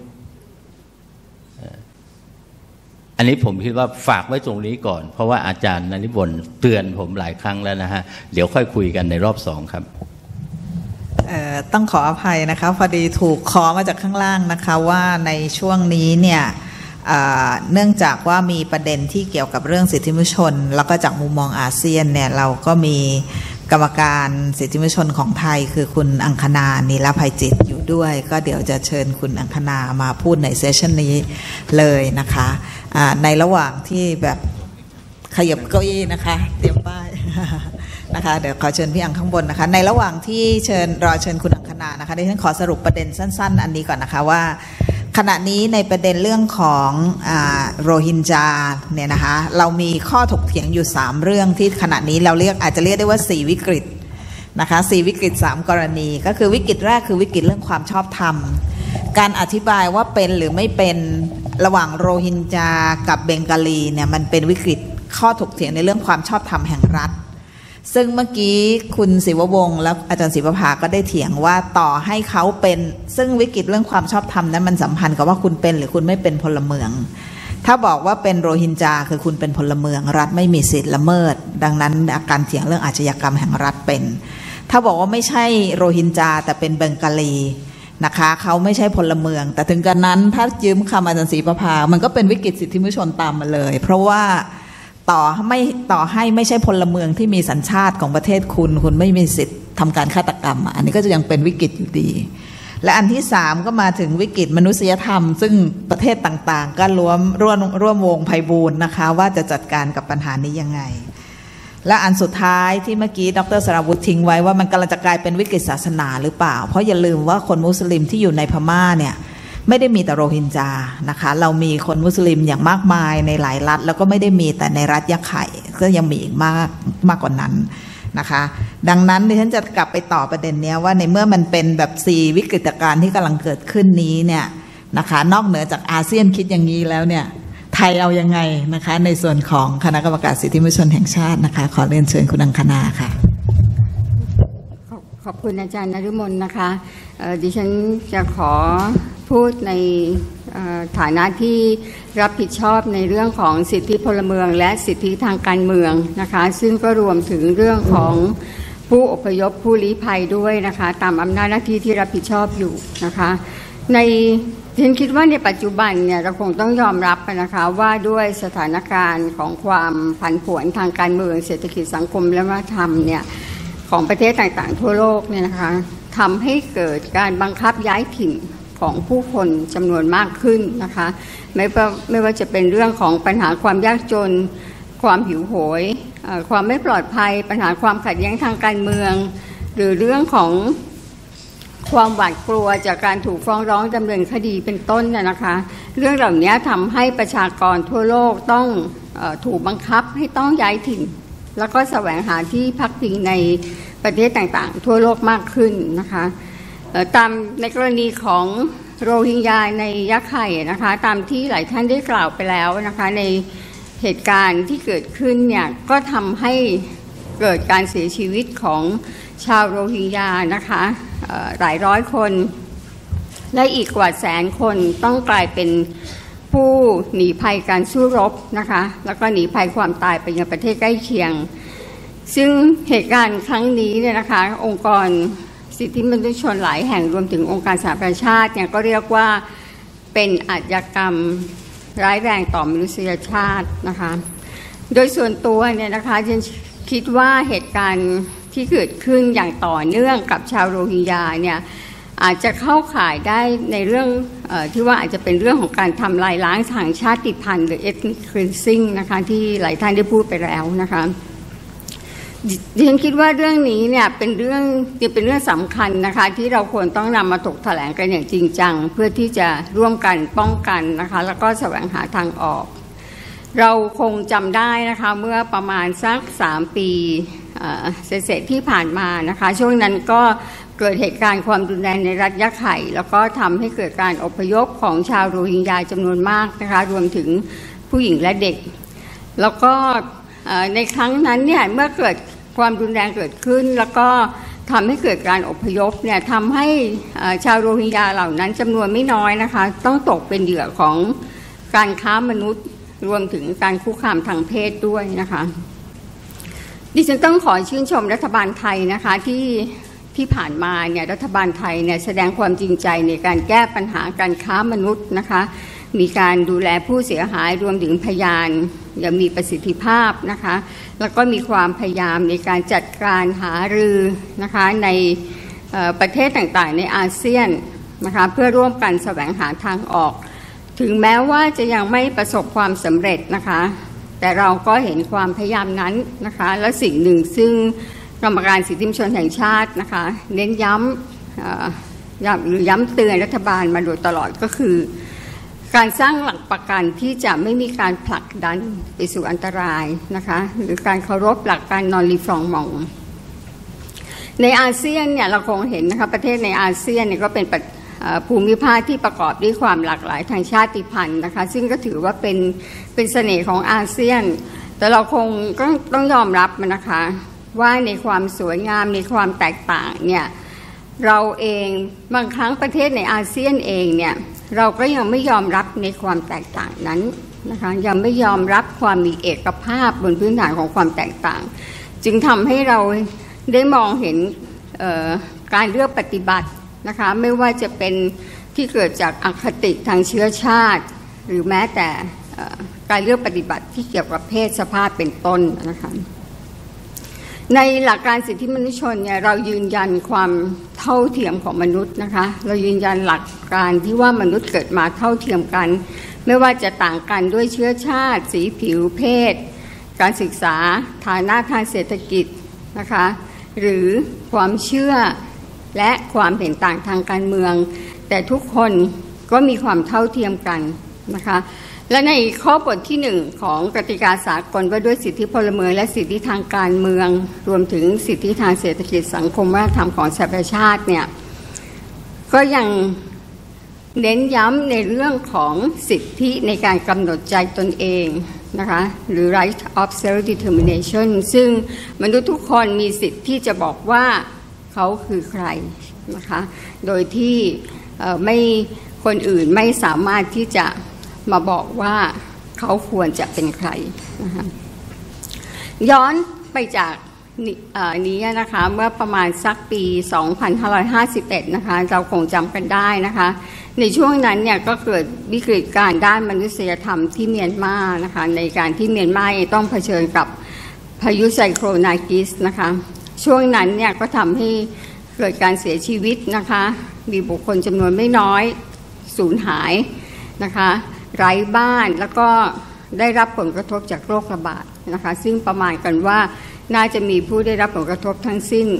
อันนี้ผมคิดว่าฝากไว้ตรงนี้ก่อนเพราะว่าอาจารย์นฤมลเตือนผมหลายครั้งแล้วนะฮะเดี๋ยวค่อยคุยกันในรอบ2ครับต้องขออภัยนะคะพอดีถูกขอมาจากข้างล่างนะคะว่าในช่วงนี้เนี่ยเนื่องจากว่ามีประเด็นที่เกี่ยวกับเรื่องสิทธิมนุษยชนแล้วก็จากมุมมองอาเซียนเนี่ยเราก็มีกรรมการสิทธิมนุษยชนของไทยคือคุณอังคณานีรภัยจิตอยู่ด้วยก็เดี๋ยวจะเชิญคุณอังคณามาพูดในเซสชันนี้เลยนะคะในระหว่างที่แบบขยับเก้าอี้นะคะเตรียมป้ายนะคะเดี๋ยวขอเชิญพี่อังข้างบนนะคะในระหว่างที่รอเชิญคุณอังคณานะคะดิฉันขอสรุปประเด็นสั้นๆอันนี้ก่อนนะคะว่าขณะนี้ในประเด็นเรื่องของโรฮิงญาเนี่ยนะคะเรามีข้อถกเถียงอยู่3เรื่องที่ขณะนี้เราอาจจะเรียกได้ว่า4วิกฤตนะคะ4วิกฤต3กรณีก็คือวิกฤตแรกคือวิกฤตเรื่องความชอบธรรมการอธิบายว่าเป็นหรือไม่เป็นระหว่างโรฮิงญากับเบงกาลีเนี่ยมันเป็นวิกฤตข้อถกเถียงในเรื่องความชอบธรรมแห่งรัฐซึ่งเมื่อกี้คุณศิววงศ์และอาจารย์ศิวภาก็ได้เถียงว่าต่อให้เขาเป็นซึ่งวิกฤตเรื่องความชอบธรรมนั้นมันสัมพันธ์กับว่าคุณเป็นหรือคุณไม่เป็นพลเมืองถ้าบอกว่าเป็นโรฮิงญาคือคุณเป็นพลเมืองรัฐไม่มีสิทธิ์ละเมิดดังนั้นการเถียงเรื่องอาชญากรรมแห่งรัฐเป็นถ้าบอกว่าไม่ใช่โรฮิงญาแต่เป็นเบงกาลีนะคะเขาไม่ใช่พลเมืองแต่ถึงกระนั้นถ้ายืมคำอาจารย์ศิวภามันก็เป็นวิกฤตสิทธิมนุษยชนตามมาเลยเพราะว่าต่อให้ไม่ใช่พลเมืองที่มีสัญชาติของประเทศคุณไม่มีสิทธิ์ทำการฆาตกรรมอันนี้ก็จะยังเป็นวิกฤตอยู่ดีและอันที่3ก็มาถึงวิกฤตมนุษยธรรมซึ่งประเทศต่างๆก็ร่วมวงไพบูลย์นะคะว่าจะจัดการกับปัญหานี้ยังไงและอันสุดท้ายที่เมื่อกี้ดร.สราวุธทิ้งไว้ว่ามันกำลังจะกลายเป็นวิกฤตศาสนาหรือเปล่าเพราะอย่าลืมว่าคนมุสลิมที่อยู่ในพม่าเนี่ยไม่ได้มีแต่โรฮิงญานะคะเรามีคนมุสลิมอย่างมากมายในหลายรัฐแล้วก็ไม่ได้มีแต่ในรัฐยะไข่ก็ยังมีอีกมากกว่านั้นนะคะดังนั้นดิฉันจะกลับไปต่อประเด็นนี้ว่าในเมื่อมันเป็นแบบ4วิกฤตการณ์ที่กำลังเกิดขึ้นนี้เนี่ยนะคะนอกเหนือจากอาเซียนคิดอย่างนี้แล้วเนี่ยไทยเอายังไงนะคะในส่วนของคณะกรรมการสิทธิมนุษยชนแห่งชาตินะคะขอเรียนเชิญคุณอังคณาค่ะขอบคุณอาจารย์นฤมลนะคะดิฉันจะขอพูดในฐานะที่รับผิดชอบในเรื่องของสิทธิพลเมืองและสิทธิทางการเมืองนะคะซึ่งก็รวมถึงเรื่องของผู้อพยพผู้ลี้ภัยด้วยนะคะตามอำนาจหน้าที่ที่รับผิดชอบอยู่นะคะฉันคิดว่าในปัจจุบันเนี่ยเราคงต้องยอมรับนะคะว่าด้วยสถานการณ์ของความผันผวนทางการเมืองเศรษฐกิจสังคมและวัฒนธรรมเนี่ยของประเทศต่างๆทั่วโลกเนี่ยนะคะทำให้เกิดการบังคับย้ายถิ่นของผู้คนจำนวนมากขึ้นนะคะไม่ว่าจะเป็นเรื่องของปัญหาความยากจนความหิวโหยความไม่ปลอดภัยปัญหาความขัดแย้งทางการเมืองหรือเรื่องของความหวาดกลัวจากการถูกฟ้องร้องดำเนินคดีเป็นต้นนะคะเรื่องเหล่านี้ทำให้ประชากรทั่วโลกต้องถูกบังคับให้ต้องย้ายถิ่นแล้วก็แสวงหาที่พักพิงในประเทศต่างๆทั่วโลกมากขึ้นนะคะตามในกรณีของโรฮิงญาในยะไข่นะคะตามที่หลายท่านได้กล่าวไปแล้วนะคะในเหตุการณ์ที่เกิดขึ้นเนี่ยก็ทำให้เกิดการเสียชีวิตของชาวโรฮิงญานะคะหลายร้อยคนและอีกกว่า100,000 คนต้องกลายเป็นผู้หนีภัยการสู้รบนะคะแล้วก็หนีภัยความตายไปยังประเทศใกล้เคียงซึ่งเหตุการณ์ครั้งนี้เนี่ยนะคะองค์กรสิทธิมนุษยชนหลายแห่งรวมถึงองค์การสหประชาชาติเนี่ยก็เรียกว่าเป็นอาชญากรรมร้ายแรงต่อมนุษยชาตินะคะโดยส่วนตัวเนี่ยนะคะฉันคิดว่าเหตุการณ์ที่เกิดขึ้นอย่างต่อเนื่องกับชาวโรฮิงญาเนี่ยอาจจะเข้าข่ายได้ในเรื่องที่ว่าอาจจะเป็นเรื่องของการทำลายล้างทางชาติพันธุ์หรือ ethnic cleansing นะคะที่หลายท่านได้พูดไปแล้วนะคะดิฉันคิดว่าเรื่องนี้เนี่ยเป็นเรื่องสำคัญนะคะที่เราควรต้องนำมาถกแถลงกันอย่างจริงจังเพื่อที่จะร่วมกันป้องกันนะคะแล้วก็แสวงหาทางออกเราคงจำได้นะคะเมื่อประมาณสัก3 ปีเศษที่ผ่านมานะคะช่วงนั้นก็เกิดเหตุการณ์ความรุนแรงในรัฐยะไข่แล้วก็ทำให้เกิดการอพยพของชาวโรฮิงญาจำนวนมากนะคะรวมถึงผู้หญิงและเด็กแล้วก็ในครั้งนั้นเนี่ยเมื่อเกิดความรุนแรงเกิดขึ้นแล้วก็ทำให้เกิดการอพยพเนี่ยทำให้ชาวโรฮิงญาเหล่านั้นจำนวนไม่น้อยนะคะต้องตกเป็นเหยื่อของการค้ามนุษย์รวมถึงการคุกคามทางเพศด้วยนะคะดิฉันต้องขอชื่นชมรัฐบาลไทยนะคะที่ผ่านมาเนี่ยรัฐบาลไทยเนี่ยแสดงความจริงใจในการแก้ปัญหาการค้ามนุษย์นะคะมีการดูแลผู้เสียหายรวมถึงพยานอย่างมีประสิทธิภาพนะคะแล้วก็มีความพยายามในการจัดการหารือนะคะในประเทศต่างๆในอาเซียนนะคะเพื่อร่วมกันแสวงหาทางออกถึงแม้ว่าจะยังไม่ประสบความสำเร็จนะคะแต่เราก็เห็นความพยายามนั้นนะคะและสิ่งหนึ่งซึ่งกรรมการสิทธิมนุษยชนแห่งชาตินะคะเน้นย้ำเตือนรัฐบาลมาโดยตลอดก็คือการสร้างหลักประกันที่จะไม่มีการผลักดันไปสู่อันตรายนะคะหรือการเคารพหลักการนอนรีฟองมองในอาเซียนเนี่ยเราคงเห็นนะคะประเทศในอาเซียนเนี่ยก็เป็นภูมิภาคที่ประกอบด้วยความหลากหลายทางชาติพันธุ์นะคะซึ่งก็ถือว่าเป็นเสน่ห์ของอาเซียนแต่เราคงต้องยอมรับมันนะคะว่าในความสวยงามในความแตกต่างเนี่ยเราเองบางครั้งประเทศในอาเซียนเองเนี่ยเราก็ยังไม่ยอมรับในความแตกต่างนั้นนะคะยังไม่ยอมรับความมีเอกภาพบนพื้นฐานของความแตกต่างจึงทำให้เราได้มองเห็นการเลือกปฏิบัตินะคะไม่ว่าจะเป็นที่เกิดจากอคติทางเชื้อชาติหรือแม้แต่การเลือกปฏิบัติที่เกี่ยวกับเพศสภาพเป็นต้นนะคะในหลักการสิทธิมนุษยชนเนี่ยเรายืนยันความเท่าเทียมของมนุษย์นะคะเรายืนยันหลักการที่ว่ามนุษย์เกิดมาเท่าเทียมกันไม่ว่าจะต่างกันด้วยเชื้อชาติสีผิวเพศการศึกษาฐานะทางเศรษฐกิจนะคะหรือความเชื่อและความเห็นต่างทางการเมืองแต่ทุกคนก็มีความเท่าเทียมกันนะคะและในข้อบทที่1ของกติกาสากลว่าด้วยสิทธิพลเมืองและสิทธิทางการเมืองรวมถึงสิทธิทางเศรษฐกิจสังคมวัฒนธรรมของสหประชาชาติเนี่ยก็ยังเน้นย้ำในเรื่องของสิทธิในการกำหนดใจตนเองนะคะหรือ right of self determination ซึ่งมนุษย์ทุกคนมีสิทธิที่จะบอกว่าเขาคือใครนะคะโดยที่ไม่คนอื่นไม่สามารถที่จะมาบอกว่าเขาควรจะเป็นใครนะคะย้อนไปจากนี้นะคะเมื่อประมาณสักปี 2551 นะคะเราคงจำกันได้นะคะในช่วงนั้นเนี่ยก็เกิดวิกฤตการณ์ด้านมนุษยธรรมที่เมียนมานะคะในการที่เมียนมาต้องเผชิญกับพายุไซโคลนากิสนะคะช่วงนั้นเนี่ยก็ทำให้เกิดการเสียชีวิตนะคะมีบุคคลจำนวนไม่น้อยสูญหายนะคะไร้บ้านแล้วก็ได้รับผลกระทบจากโรคระบาดนะคะซึ่งประมาณกันว่าน่าจะมีผู้ได้รับผลกระทบทั้งสิ้น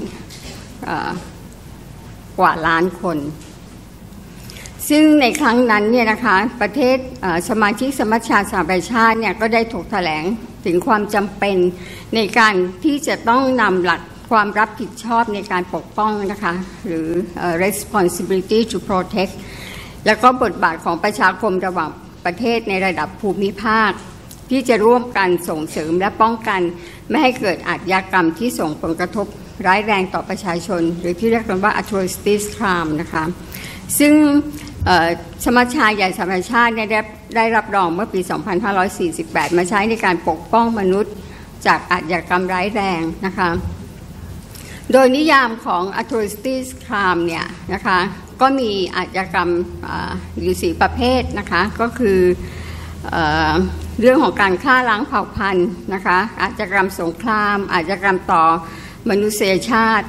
กว่าล้านคนซึ่งในครั้งนั้นเนี่ยนะคะประเทศสมาชิกสมัชชาสหประชาชาติเนี่ยก็ได้ถกแถลงถึงความจำเป็นในการที่จะต้องนำหลักความรับผิดชอบในการปกป้องนะคะหรือ responsibility to protect แล้วก็บทบาทของประชาคมระหว่างประเทศในระดับภูมิภาคที่จะร่วมกันส่งเสริมและป้องกันไม่ให้เกิดอาชญากรรมที่ส่งผลกระทบร้ายแรงต่อประชาชนหรือที่เรียกกันว่า atrocities crime นะคะซึ่งสมัชชาใหญ่สหประชาชาติได้รับรองเมื่อปี 2548 มาใช้ในการปกป้องมนุษย์จากอาชญากรรมร้ายแรงนะคะโดยนิยามของ atrocities crime เนี่ยนะคะก็มีอาชญากรรมอยู่4ประเภทนะคะก็คือเรื่องของการฆ่าล้างเผ่าพันธุ์นะคะอาชญากรรมสงครามอาชญากรรมต่อมนุษยชาติ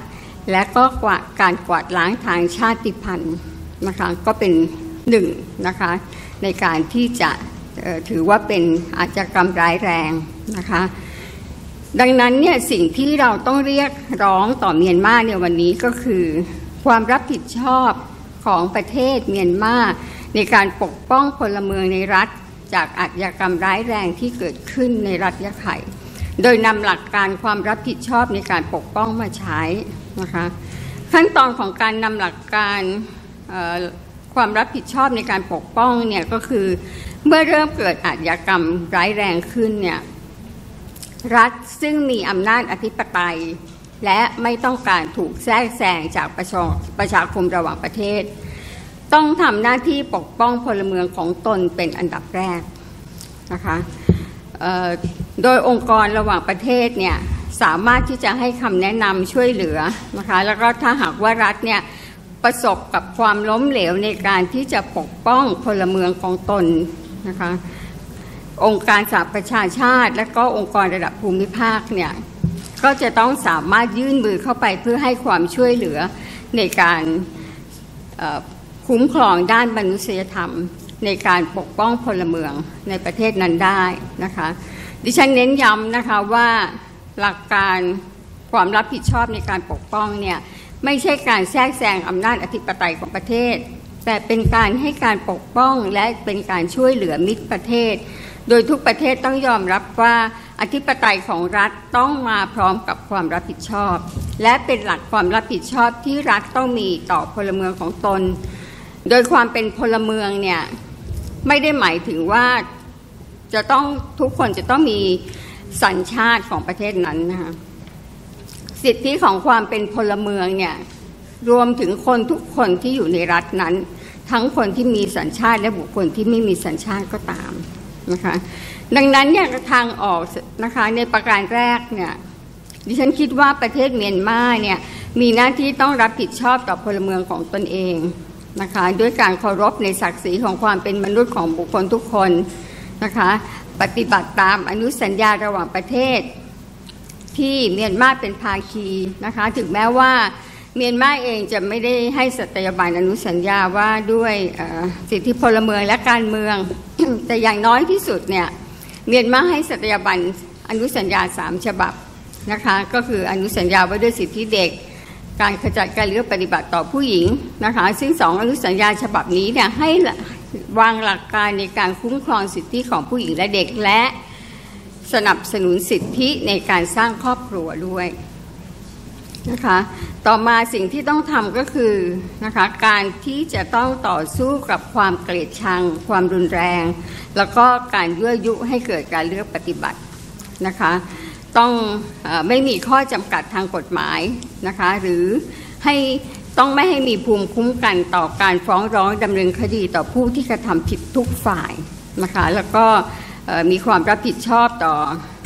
และก็การกวาดล้างทางชาติพันธุ์นะคะก็เป็นหนึ่งนะคะในการที่จะถือว่าเป็นอาชญากรรมร้ายแรงนะคะดังนั้นเนี่ยสิ่งที่เราต้องเรียกร้องต่อเมียนมาในวันนี้ก็คือความรับผิดชอบของประเทศเมียนมาในการปกป้องพลเมืองในรัฐจากอาชญากรรมร้ายแรงที่เกิดขึ้นในรัฐยะไข่โดยนำหลักการความรับผิดชอบในการปกป้องมาใช้นะคะขั้นตอนของการนำหลักการความรับผิดชอบในการปกป้องเนี่ยก็คือเมื่อเริ่มเกิดอาชญากรรมร้ายแรงขึ้นเนี่ยรัฐซึ่งมีอำนาจอธิปไตยและไม่ต้องการถูกแทรกแซงจากประชาคมระหว่างประเทศต้องทำหน้าที่ปกป้องพลเมืองของตนเป็นอันดับแรกนะคะโดยองค์กรระหว่างประเทศเนี่ยสามารถที่จะให้คำแนะนำช่วยเหลือนะคะแล้วก็ถ้าหากว่ารัฐเนี่ยประสบกับความล้มเหลวในการที่จะปกป้องพลเมืองของตนนะคะองค์การสหประชาชาติและก็องค์กรระดับภูมิภาคเนี่ยก็จะต้องสามารถยื่นมือเข้าไปเพื่อให้ความช่วยเหลือในการคุ้มครองด้านมนุษยธรรมในการปกป้องพลเมืองในประเทศนั้นได้นะคะดิฉันเน้นย้ำนะคะว่าหลักการความรับผิดชอบในการปกป้องเนี่ยไม่ใช่การแทรกแซงอำนาจอธิปไตยของประเทศแต่เป็นการให้การปกป้องและเป็นการช่วยเหลือมิตรประเทศโดยทุกประเทศต้องยอมรับว่าอธิปไตยของรัฐต้องมาพร้อมกับความรับผิดชอบและเป็นหลักความรับผิดชอบที่รัฐต้องมีต่อพลเมืองของตนโดยความเป็นพลเมืองเนี่ยไม่ได้หมายถึงว่าจะต้องทุกคนจะต้องมีสัญชาติของประเทศนั้นนะคะสิทธิของความเป็นพลเมืองเนี่ยรวมถึงคนทุกคนที่อยู่ในรัฐนั้นทั้งคนที่มีสัญชาติและบุคคลที่ไม่มีสัญชาติก็ตามนะคะดังนั้นเนี่ยทางออกนะคะในประการแรกเนี่ยดิฉันคิดว่าประเทศเมียนมาเนี่ยมีหน้าที่ต้องรับผิดชอบต่อพลเมืองของตนเองนะคะด้วยการเคารพในศักดิ์ศรีของความเป็นมนุษย์ของบุคคลทุกคนนะคะปฏิบัติตามอนุสัญญาระหว่างประเทศที่เมียนมาเป็นภาคีนะคะถึงแม้ว่าเมียนมาเองจะไม่ได้ให้สัตยาบันอนุสัญญาว่าด้วยสิทธิพลเมืองและการเมือง แต่อย่างน้อยที่สุดเนี่ยเมียนมาให้สัตยาบันอนุสัญญา3 ฉบับนะคะก็คืออนุสัญญาว่าด้วยสิทธิเด็กการขจัดการเลือกปฏิบัติต่อผู้หญิงนะคะซึ่ง2 อนุสัญญาฉบับนี้เนี่ยให้วางหลักการในการคุ้มครองสิทธิของผู้หญิงและเด็กและสนับสนุนสิทธิในการสร้างครอบครัวด้วยนะคะต่อมาสิ่งที่ต้องทำก็คือนะคะการที่จะต้องต่อสู้กับความเกลียดชังความรุนแรงแล้วก็การยั่วยุให้เกิดการเลือกปฏิบัตินะคะต้องไม่มีข้อจำกัดทางกฎหมายนะคะหรือต้องไม่ให้มีภูมิคุ้มกันต่อการฟ้องร้องดำเนินคดีต่อผู้ที่กระทำผิดทุกฝ่ายนะคะแล้วก็มีความรับผิดชอบต่อ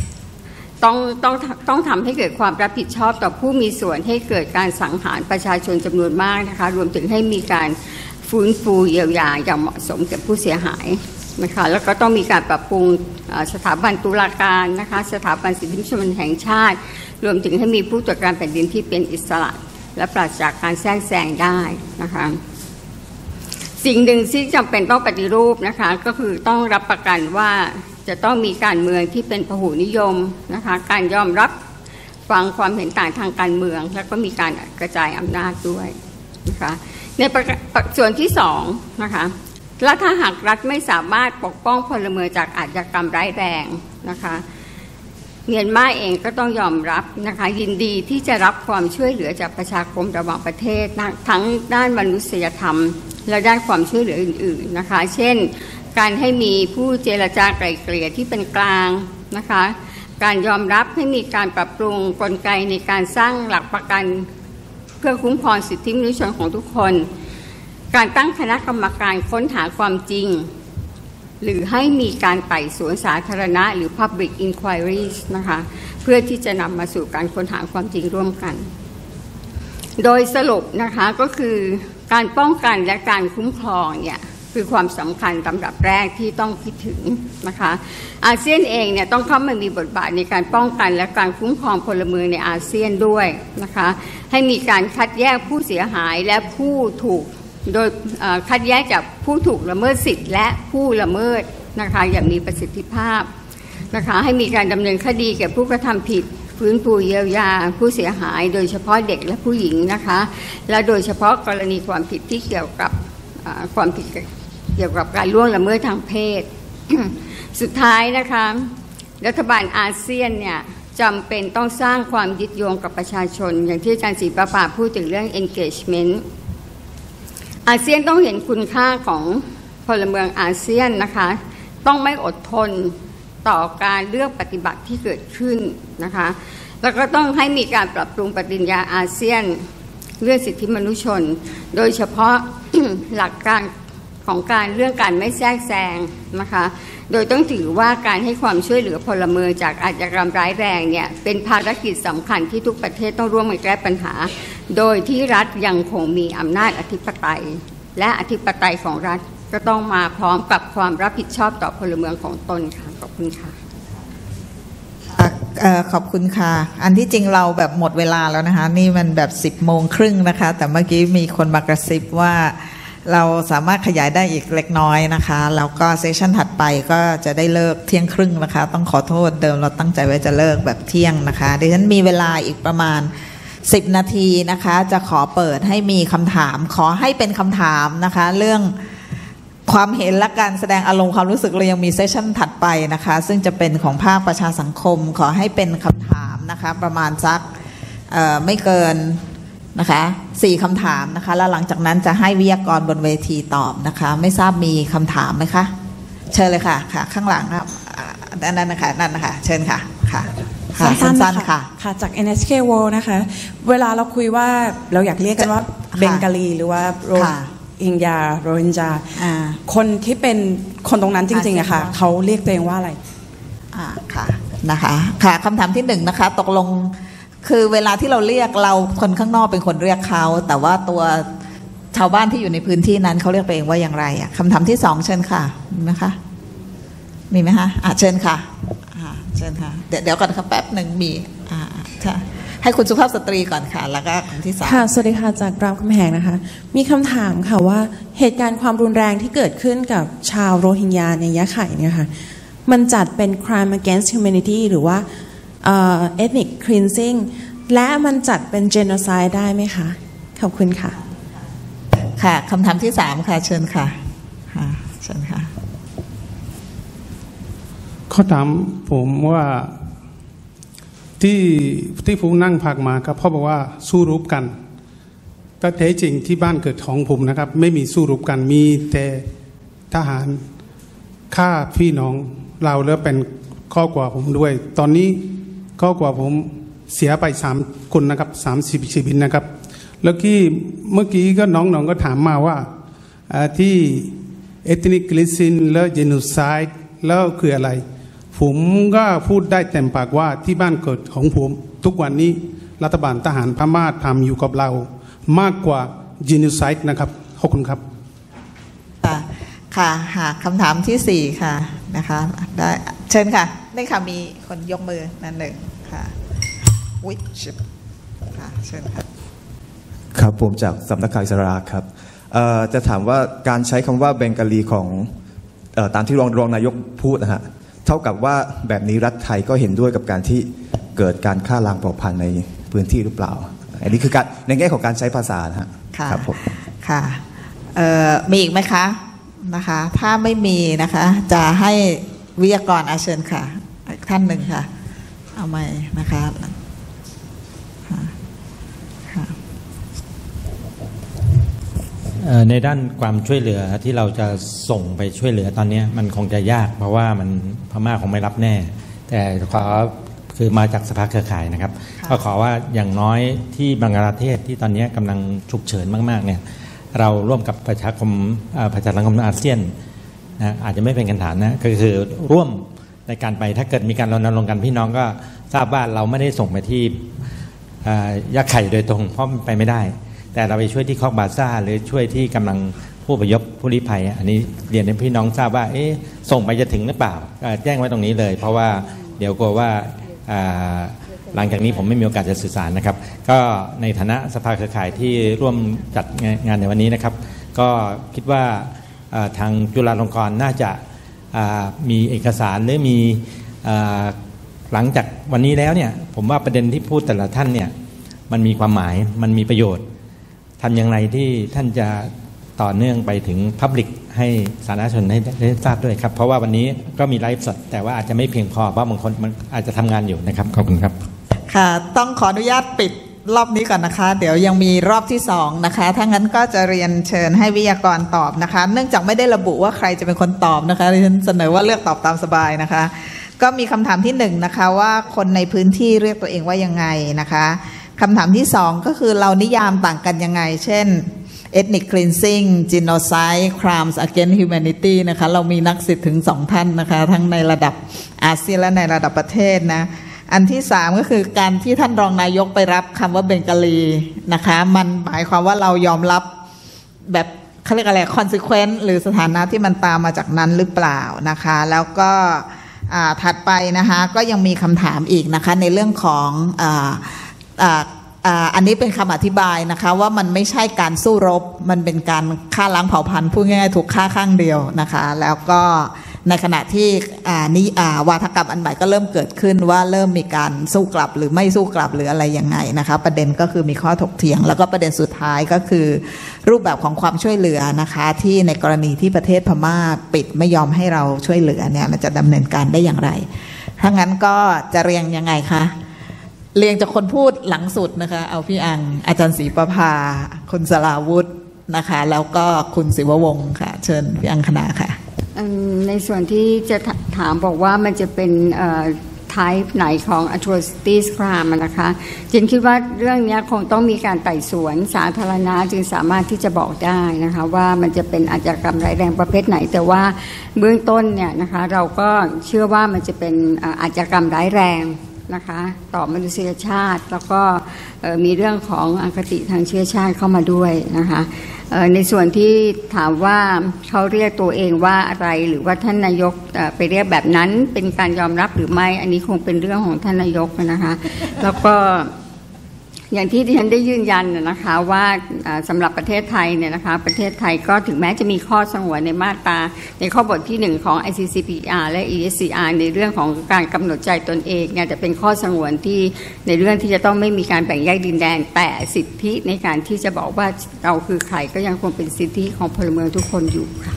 ต้องทำให้เกิดความรับผิดชอบต่อผู้มีส่วนให้เกิดการสังหารประชาชนจำนวนมากนะคะรวมถึงให้มีการฟื้นฟูเยียวยาอย่างเหมาะสมกับผู้เสียหายนะคะแล้วก็ต้องมีการปรับปรุงสถาบันตุลาการนะคะสถาบันสิทธิมนุษยชนแห่งชาติรวมถึงให้มีผู้ตรวจการแผ่นดินที่เป็นอิสระและปราศจากการแทรกแซงได้นะคะสิ่งหนึ่งที่จำเป็นต้องปฏิรูปนะคะก็คือต้องรับประกันว่าจะต้องมีการเมืองที่เป็นพหุนิยมนะคะการยอมรับฟังความเห็นต่างทางการเมืองแล้วก็มีการกระจายอำนาจด้วยนะคะในส่วนที่2นะคะและถ้าหากรัฐไม่สามารถปกป้องพลเมืองจากอาชญากรรมร้ายแรงนะคะเมียนมาเองก็ต้องยอมรับนะคะยินดีที่จะรับความช่วยเหลือจากประชาคมระหว่างประเทศทั้งด้านมนุษยธรรมและด้านความช่วยเหลืออื่นๆนะคะเช่นการให้มีผู้เจรจาไกล่เกลี่ยที่เป็นกลางนะคะการยอมรับให้มีการปรับปรุงกลไกในการสร้างหลักประกันเพื่อคุ้มครองสิทธิมนุษยชนของทุกคนการตั้งคณะกรรมการค้นหาความจริงหรือให้มีการไต่สวนสาธารณะหรือ Public Inquiries นะคะเพื่อที่จะนำมาสู่การค้นหาความจริงร่วมกันโดยสรุปนะคะก็คือการป้องกันและการคุ้มครองเนี่ยคือความสำคัญลำดับแรกที่ต้องคิดถึงนะคะอาเซียนเองเนี่ยต้องเข้ามามีบทบาทในการป้องกันและการคุ้มครองพลเมืองในอาเซียนด้วยนะคะให้มีการคัดแยกผู้เสียหายและผู้ถูกโดยคัดแยกจากผู้ถูกละเมิดสิทธิ์และผู้ละเมิดนะคะอย่างมีประสิทธิภาพนะคะให้มีการดำเนินคดีแก่ผู้กระทำผิดฟื้นฟูเยียวยาผู้เสียหายโดยเฉพาะเด็กและผู้หญิงนะคะและโดยเฉพาะกรณีความผิดที่เกี่ยวกับความผิดเกี่ยวกับการล่วงละเมิดทางเพศ สุดท้ายนะคะรัฐบาลอาเซียนเนี่ยจำเป็นต้องสร้างความยึดโยงกับประชาชนอย่างที่อาจารย์ศรีประภาพูดถึงเรื่อง engagement อาเซียนต้องเห็นคุณค่าของพลเมืองอาเซียนนะคะต้องไม่อดทนต่อการเลือกปฏิบัติที่เกิดขึ้นนะคะแล้วก็ต้องให้มีการปรับปรุงปฏิญญาอาเซียนเรื่องสิทธิมนุษยชนโดยเฉพาะ หลักการของเรื่องการไม่แทรกแซงนะคะโดยต้องถือว่าการให้ความช่วยเหลือพลเมืองจากอาชญากรรมร้ายแรงเนี่ยเป็นภารกิจสำคัญที่ทุกประเทศต้องร่วมกันแก้ปัญหาโดยที่รัฐยังคงมีอำนาจอธิปไตยและอธิปไตยของรัฐก็ต้องมาพร้อมกับความรับผิดชอบต่อพลเมืองของตนค่ะขอบคุณค่ะขอบคุณค่ะอันที่จริงเราแบบหมดเวลาแล้วนะคะนี่มันแบบ10:30นะคะแต่เมื่อกี้มีคนมากระซิบว่าเราสามารถขยายได้อีกเล็กน้อยนะคะแล้วก็เซสชันถัดไปก็จะได้เลิกเที่ยงครึ่งนะคะต้องขอโทษเดิมเราตั้งใจไว้จะเลิกแบบเที่ยงนะคะดิฉันมีเวลาอีกประมาณ10 นาทีนะคะจะขอเปิดให้มีคำถามขอให้เป็นคำถามนะคะเรื่องความเห็นและการแสดงอารมณ์ความรู้สึกเรายังมีเซสชั่นถัดไปนะคะซึ่งจะเป็นของภาคประชาสังคมขอให้เป็นคำถามนะคะประมาณสักไม่เกินนะคะ4 คำถามนะคะแล้วหลังจากนั้นจะให้วิทยากรบนเวทีตอบนะคะไม่ทราบมีคำถามไหมคะเชิญเลยค่ะค่ะข้างหลังครับนั่นนะคะนั่นนะคะเชิญค่ะค่ะสั้นๆค่ะค่ะจาก NHK World นะคะเวลาเราคุยว่าเราอยากเรียกกันว่าเบงกาลีหรือว่าโรฮิงญาคนที่เป็นคนตรงนั้นจริงๆอะค่ะเขาเรียกตัวเองว่าอะไรค่ะนะคะค่ะคำถามที่1นะคะตกลงคือเวลาที่เราเรียกเราคนข้างนอกเป็นคนเรียกเขาแต่ว่าตัวชาวบ้านที่อยู่ในพื้นที่นั้นเขาเรียกตัวเองว่าอย่างไรคำถามที่2เชิญค่ะมีไหมคะมีไหมคะเชิญค่ะเชิญค่ะเดี๋ยวก่อนค่ะแป๊บหนึ่งมีให้คุณสุภาพสตรีก่อนค่ะแล้วก็คำที่3 ค่ะสวัสดีค่ะจากรามคำแหงนะคะมีคำถามค่ะว่าเหตุการณ์ความรุนแรงที่เกิดขึ้นกับชาวโรฮิงญาในยะไข่เนี่ยค่ะมันจัดเป็น crime against humanity หรือว่าethnic cleansing และมันจัดเป็น genocide ได้ไหมคะขอบคุณค่ะค่ะคำถามที่3ค่ะเชิญค่ะเชิญค่ะข้อถามผมว่าที่ผมนั่งพักมาครับพ่อบอกว่าสู้รบกันแต่แท้จริงที่บ้านเกิดของผมนะครับไม่มีสู้รบกันมีแต่ทหารฆ่าพี่น้องเราแล้วเป็นข้อกว่าผมด้วยตอนนี้ข้อกว่าผมเสียไป3 คนนะครับ30 ชีวิตนะครับแล้วที่เมื่อกี้ก็น้องๆก็ถามมาว่าที่ ethnic cleansing แล้ว genocide แล้วคืออะไรผมก็พูดได้เต็มปากว่าที่บ้านเกิดของผมทุกวันนี้รัฐบาลทหารพม่าทำอยู่กับเรามากกว่า genocide นะครับขอบคุณครับค่ะคำถามที่4ค่ะนะคะได้เชิญค่ะได้ค่ะมีคนยกมือนั่นหนึ่งค่ะอุ๊ยค่ะเชิญค่ะครับผมจากสำนักข่าวอิสราครับจะถามว่าการใช้คำว่าเบงกาลีของตามที่รองนายกพูดนะฮะเท่ากับว่าแบบนี้รัฐไทยก็เห็นด้วยกับการที่เกิดการฆ่าล้างเผ่าพันธุ์ในพื้นที่หรือเปล่าอันนี้คือการในแง่ของการใช้ภาษานะฮะครับผมค่ะมีอีกไหมคะนะคะถ้าไม่มีนะคะจะให้วิทยากรเชิญค่ะท่านหนึ่งค่ะเอาไหมนะคะในด้านความช่วยเหลือที่เราจะส่งไปช่วยเหลือตอนนี้มันคงจะยากเพราะว่ามันพม่าคงไม่รับแน่แต่ขอคือมาจากสภาเครือข่ายนะครับก็ขอว่าอย่างน้อยที่บังกลาเทศที่ตอนนี้กำลังฉุกเฉินมากๆเนี่ยเราร่วมกับประชาสังคมอาเซียนนะอาจจะไม่เป็นกันฐานนะก็คือร่วมในการไปถ้าเกิดมีการรณรงค์กันพี่น้องก็ทราบว่าเราไม่ได้ส่งไปที่ยะไข่โดยตรงเพราะไปไม่ได้แต่เราไปช่วยที่คอกบาซ่าหรือช่วยที่กำลังผู้ผู้อพยพผู้ลี้ภัยอันนี้เรียนให้พี่น้องทราบว่าส่งไปจะถึงหรือเปล่าแจ้งไว้ตรงนี้เลยเพราะว่าเดี๋ยวกลัวว่าหลังจากนี้ผมไม่มีโอกาสจะสื่อสารนะครับก็ในฐานะสภาเครือข่ายที่ร่วมจัดงานในวันนี้นะครับก็คิดว่าทางจุฬาลงกรณ์น่าจะมีเอกสารหรือมีหลังจากวันนี้แล้วเนี่ยผมว่าประเด็นที่พูดแต่ละท่านเนี่ยมันมีความหมายมันมีประโยชน์ทำอย่างไรที่ท่านจะต่อเนื่องไปถึง Public ให้สาธารณชนได้ทราบด้วยครับเพราะว่าวันนี้ก็มีไลฟ์สดแต่ว่าอาจจะไม่เพียงพอเพราะบางคนมันอาจจะทำงานอยู่นะครับขอบคุณครับค่ะต้องขออนุญาตปิดรอบนี้ก่อนนะคะเดี๋ยวยังมีรอบที่2นะคะถ้างั้นก็จะเรียนเชิญให้วิทยากรตอบนะคะเนื่องจากไม่ได้ระบุว่าใครจะเป็นคนตอบนะคะดิฉันเสนอว่าเลือกตอบตามสบายนะคะก็มีคำถามที่1นะคะว่าคนในพื้นที่เรียกตัวเองว่ายังไงนะคะคำถามที่2ก็คือเรานิยามต่างกันยังไงเช่น ethnic cleansing genocide crimes against humanity นะคะเรามีนักสิทธิ์ถึง2ท่านนะคะทั้งในระดับอาเซียนและในระดับประเทศนะอันที่3ก็คือการที่ท่านรองนายกไปรับคำว่าเบงกาลีนะคะมันหมายความว่าเรายอมรับแบบเขาเรียกอะไร consequence หรือสถานะที่มันตามมาจากนั้นหรือเปล่านะคะแล้วก็ถัดไปนะคะก็ยังมีคำถามอีกนะคะในเรื่องของอันนี้เป็นคำอธิบายนะคะว่ามันไม่ใช่การสู้รบมันเป็นการฆ่าล้างเผ่าพันธุ์พูดง่ายๆถูกฆ่าข้างเดียวนะคะแล้วก็ในขณะที่วาทกรรมอันใหม่ก็เริ่มเกิดขึ้นว่าเริ่มมีการสู้กลับหรือไม่สู้กลับหรืออะไรยังไงนะคะประเด็นก็คือมีข้อถกเถียงแล้วก็ประเด็นสุดท้ายก็คือรูปแบบของความช่วยเหลือนะคะที่ในกรณีที่ประเทศพม่าปิดไม่ยอมให้เราช่วยเหลือเนี่ยมันจะดำเนินการได้อย่างไรถ้างั้นก็จะเรียงยังไงคะเรียงจากคนพูดหลังสุดนะคะเอาพี่อังอาจารย์ศรีประภาคุณสราวุธนะคะแล้วก็คุณศิววงศ์ค่ะเชิญพี่อังคณาค่ะในส่วนที่จะถามบอกว่ามันจะเป็นtype ไหนของ atrocities crime นะคะจินคิดว่าเรื่องนี้คงต้องมีการไต่สวนสาธารณะจึงสามารถที่จะบอกได้นะคะว่ามันจะเป็นอาชญากรรมร้ายแรงประเภทไหนแต่ว่าเบื้องต้นเนี่ยนะคะเราก็เชื่อว่ามันจะเป็นอาชญากรรมร้ายแรงนะคะต่อมนุษยชาติแล้วก็มีเรื่องของอคติทางเชื้อชาติเข้ามาด้วยนะคะในส่วนที่ถามว่าเขาเรียกตัวเองว่าอะไรหรือว่าท่านนายกไปเรียกแบบนั้นเป็นการยอมรับหรือไม่อันนี้คงเป็นเรื่องของท่านนายกนะคะแล้วก็อย่างที่ดิฉันได้ยืนยันนะคะว่าสำหรับประเทศไทยเนี่ยนะคะประเทศไทยก็ถึงแม้จะมีข้อสงวนในมาตราในข้อบทที่1ของ ICCPR และ ESCR ในเรื่องของการกำหนดใจตนเองเนี่ยจะเป็นข้อสงวนที่ในเรื่องที่จะต้องไม่มีการแบ่งแยกดินแดนแต่สิทธิในการที่จะบอกว่าเราคือใครก็ยังคงเป็นสิทธิของพลเมืองทุกคนอยู่ค่ะ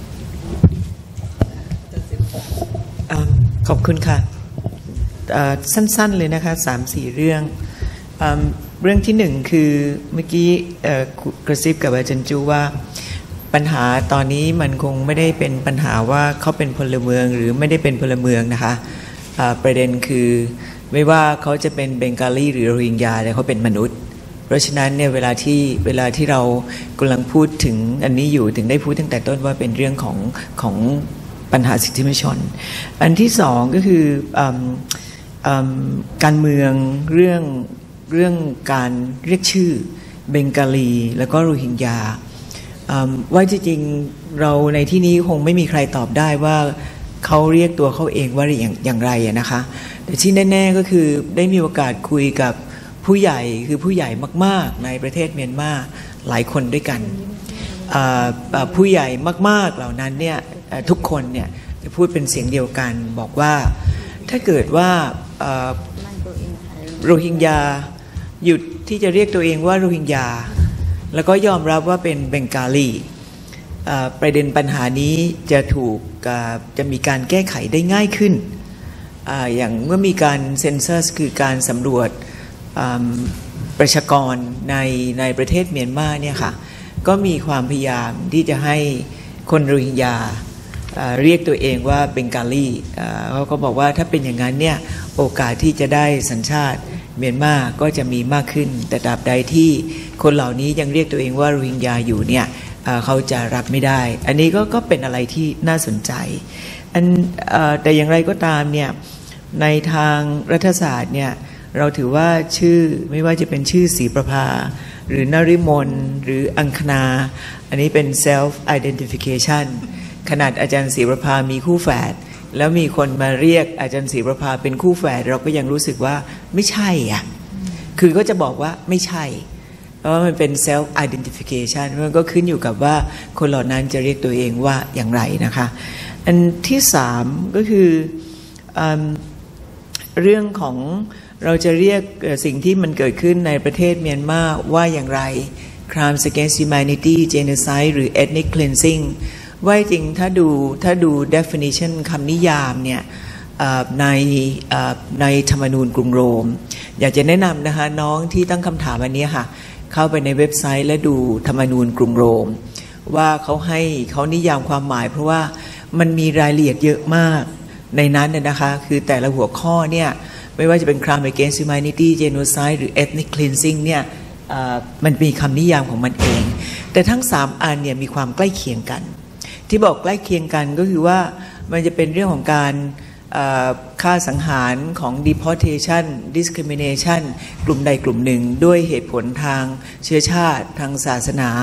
ขอบคุณค่ะสั้นๆเลยนะคะ 3-4 เรื่องเรื่องที่1คือเมื่อกี้กระซิบกับอาจารย์จูว่าปัญหาตอนนี้มันคงไม่ได้เป็นปัญหาว่าเขาเป็นพลเมืองหรือไม่ได้เป็นพลเมืองนะคะประเด็นคือไม่ว่าเขาจะเป็นเบงกาลีหรือโรฮิงญาแต่เขาเป็นมนุษย์เพราะฉะนั้นเนี่ยเวลาที่เรากำลังพูดถึงอันนี้อยู่ถึงได้พูดตั้งแต่ต้นว่าเป็นเรื่องของปัญหาสิทธิมนุษยชนอันที่2ก็คือการเมืองเรื่องการเรียกชื่อเบงกาลีแล้วก็โรฮิงญาว่าจริงๆเราในที่นี้คงไม่มีใครตอบได้ว่าเขาเรียกตัวเขาเองว่าอย่างไรนะคะแต่ที่แน่ๆก็คือได้มีโอกาสคุยกับผู้ใหญ่คือผู้ใหญ่มากๆในประเทศเมียนมาหลายคนด้วยกันผู้ใหญ่มากๆเหล่านั้นเนี่ยทุกคนเนี่ยจะพูดเป็นเสียงเดียวกันบอกว่าถ้าเกิดว่าโรฮิงญาหยุดที่จะเรียกตัวเองว่าโรฮิงญาแล้วก็ยอมรับว่าเป็นเบงกาลีประเด็นปัญหานี้จะมีการแก้ไขได้ง่ายขึ้นอย่างเมื่อมีการเซนซัสคือการสำรวจประชากรในประเทศเมียนมาเนี่ยค่ะก็มีความพยายามที่จะให้คนโรฮิงญาเรียกตัวเองว่าเบงกาลีเขาก็บอกว่าถ้าเป็นอย่างนั้นเนี่ยโอกาสที่จะได้สัญชาติเมียนมาก็จะมีมากขึ้นแต่ตราบใดที่คนเหล่านี้ยังเรียกตัวเองว่าโรฮิงญาอยู่เนี่ยเขาจะรับไม่ได้อันนี้ก็เป็นอะไรที่น่าสนใจแต่อย่างไรก็ตามเนี่ยในทางรัฐศาสตร์เนี่ยเราถือว่าชื่อไม่ว่าจะเป็นชื่อศรีประภาหรือนฤมลหหรืออังคณาอันนี้เป็น self identification ขนาดอาจารย์ศรีประภามีคู่แฝดแล้วมีคนมาเรียกอาจารย์ศรีประภาเป็นคู่แฝดเราก็ยังรู้สึกว่าไม่ใช่อ่ะคือก็จะบอกว่าไม่ใช่เพราะว่ามันเป็น self identification มันก็ขึ้นอยู่กับว่าคนเหล่านั้นจะเรียกตัวเองว่าอย่างไรนะคะอันที่สามก็คือเรื่องของเราจะเรียกสิ่งที่มันเกิดขึ้นในประเทศเมียนมาว่าอย่างไร crimes against humanity genocide หรือ ethnic cleansing ว่าจริงถ้าดู definition คำนิยามเนี่ยในธรรมนูญกรุงโรมอยากจะแนะนำนะคะน้องที่ตั้งคำถามอันนี้ค่ะเข้าไปในเว็บไซต์และดูธรรมนูญกรุงโรมว่าเขานิยามความหมายเพราะว่ามันมีรายละเอียดเยอะมากในนั้นนะคะคือแต่ละหัวข้อเนี่ยไม่ว่าจะเป็น crime against humanity genocide หรือ ethnic cleansing เนี่ยมันมีคำนิยามของมันเองแต่ทั้ง3อันเนี่ยมีความใกล้เคียงกันที่บอกใกล้เคียงกันก็คือว่ามันจะเป็นเรื่องของการฆ่าสังหารของ deportation discrimination กลุ่มใดกลุ่มหนึ่งด้วยเหตุผลทางเชื้อชาติทางศาสนา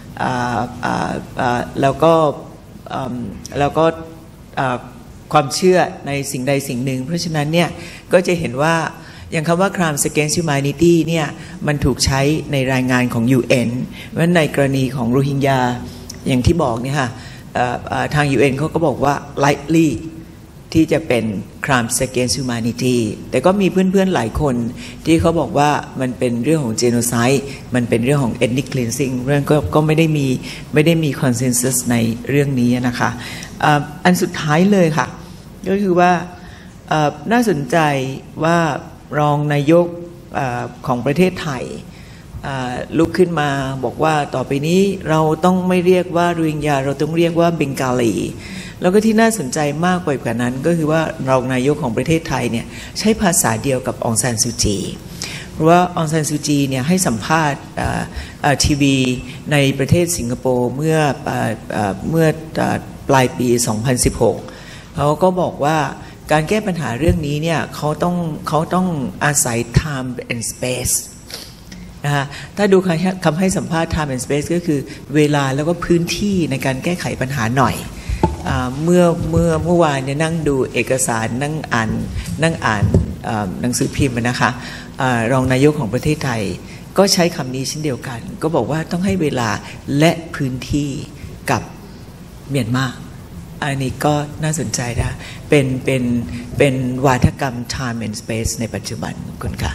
แล้วก็ความเชื่อในสิ่งใดสิ่งหนึ่งเพราะฉะนั้นเนี่ยก็จะเห็นว่าอย่างคำว่า crimes against humanity เนี่ยมันถูกใช้ในรายงานของ UN เพราะในกรณีของโรฮิงญาอย่างที่บอกเนี่ยค่ะทาง UN เขาก็บอกว่า likely ที่จะเป็น crimes against humanity แต่ก็มีเพื่อนๆหลายคนที่เขาบอกว่ามันเป็นเรื่องของ genocide มันเป็นเรื่องของ ethnic cleansing เรื่องก็ไม่ได้มี consensus ในเรื่องนี้นะคะอันสุดท้ายเลยค่ะก็คือว่าน่าสนใจว่ารองนายกของประเทศไทยลุกขึ้นมาบอกว่าต่อไปนี้เราต้องไม่เรียกว่าโรฮิงญาเราต้องเรียกว่าเบงกาลีแล้วก็ที่น่าสนใจมากกว่านั้นก็คือว่ารองนายกของประเทศไทยเนี่ยใช้ภาษาเดียวกับองซานซูจีเพราะว่าองซานซูจีเนี่ยให้สัมภาษณ์ทีวีในประเทศสิงคโปร์เมื่อปลายปี 2016 เขาก็บอกว่าการแก้ปัญหาเรื่องนี้เนี่ยเขาต้องอาศัย time and space นะคะถ้าดูคำให้สัมภาษณ์ time and space ก็คือเวลาแล้วก็พื้นที่ในการแก้ไขปัญหาหน่อยเมื่อวานเนี่ยนั่งดูเอกสารนั่งอ่านหนังสือพิมพ์นะคะรองนายกของประเทศไทยก็ใช้คำนี้เช่นเดียวกันก็บอกว่าต้องให้เวลาและพื้นที่กับเมียนมาอันนี้ก็น่าสนใจนะเป็นวาทกรรม time and space ในปัจจุบันคุณค่ะ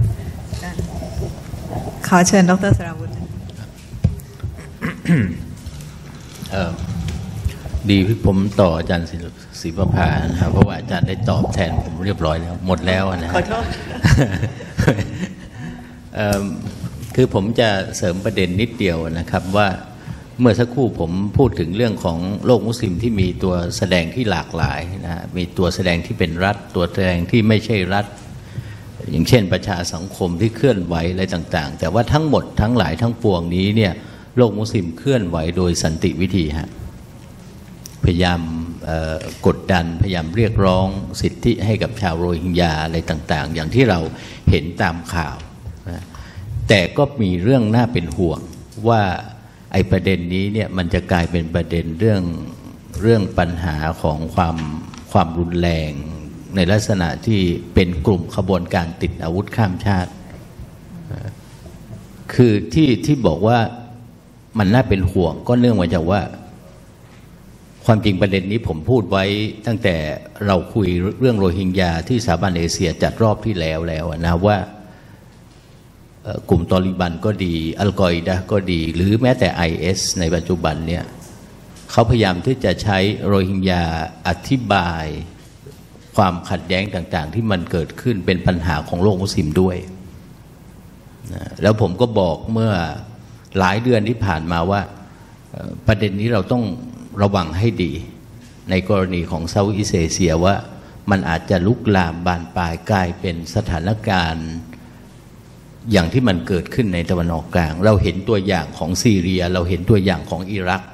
ขอเชิญดร.สราวุธดีที่ผมต่ออาจารย์ศรีประภานะครับเพราะว่าอาจารย์ได้ตอบแทนผมเรียบร้อยแล้วหมดแล้วนะขอโทษ คือผมจะเสริมประเด็นนิดเดียวนะครับว่าเมื่อสักครู่ผมพูดถึงเรื่องของโลกมุสลิมที่มีตัวแสดงที่หลากหลายนะมีตัวแสดงที่เป็นรัฐตัวแสดงที่ไม่ใช่รัฐอย่างเช่นประชาสังคมที่เคลื่อนไหวอะไรต่างๆแต่ว่าทั้งหมดทั้งหลายทั้งปวงนี้เนี่ยโลกมุสลิมเคลื่อนไหวโดยสันติวิธีฮะพยายามกดดันพยายามเรียกร้องสิทธิให้กับชาวโรฮิงญาอะไรต่างๆอย่างที่เราเห็นตามข่าวนะแต่ก็มีเรื่องน่าเป็นห่วงว่าไอ้ประเด็นนี้เนี่ยมันจะกลายเป็นประเด็นเรื่องปัญหาของความรุนแรงในลักษณะที่เป็นกลุ่มขบวนการติดอาวุธข้ามชาติคือที่บอกว่ามันน่าเป็นห่วงก็เนื่องมาจากว่าความจริงประเด็นนี้ผมพูดไว้ตั้งแต่เราคุยเรื่องโรฮิงญาที่สถาบันเอเชียจัดรอบที่แล้วนะว่ากลุ่มตอลิบันก็ดีอัลกออิดะห์ก็ดีหรือแม้แต่ IS ในปัจจุบันเนี่ยเขาพยายามที่จะใช้โรฮิงญาอธิบายความขัดแย้งต่างๆที่มันเกิดขึ้นเป็นปัญหาของโลกมุสลิมด้วยนะแล้วผมก็บอกเมื่อหลายเดือนที่ผ่านมาว่าประเด็นนี้เราต้องระวังให้ดีในกรณีของเซาท์อีสต์เอเชียว่ามันอาจจะลุกลามบานปลายกลายเป็นสถานการณ์อย่างที่มันเกิดขึ้นในตะวันออกกลางเราเห็นตัวอย่างของซีเรียเราเห็นตัวอย่างของอิรัก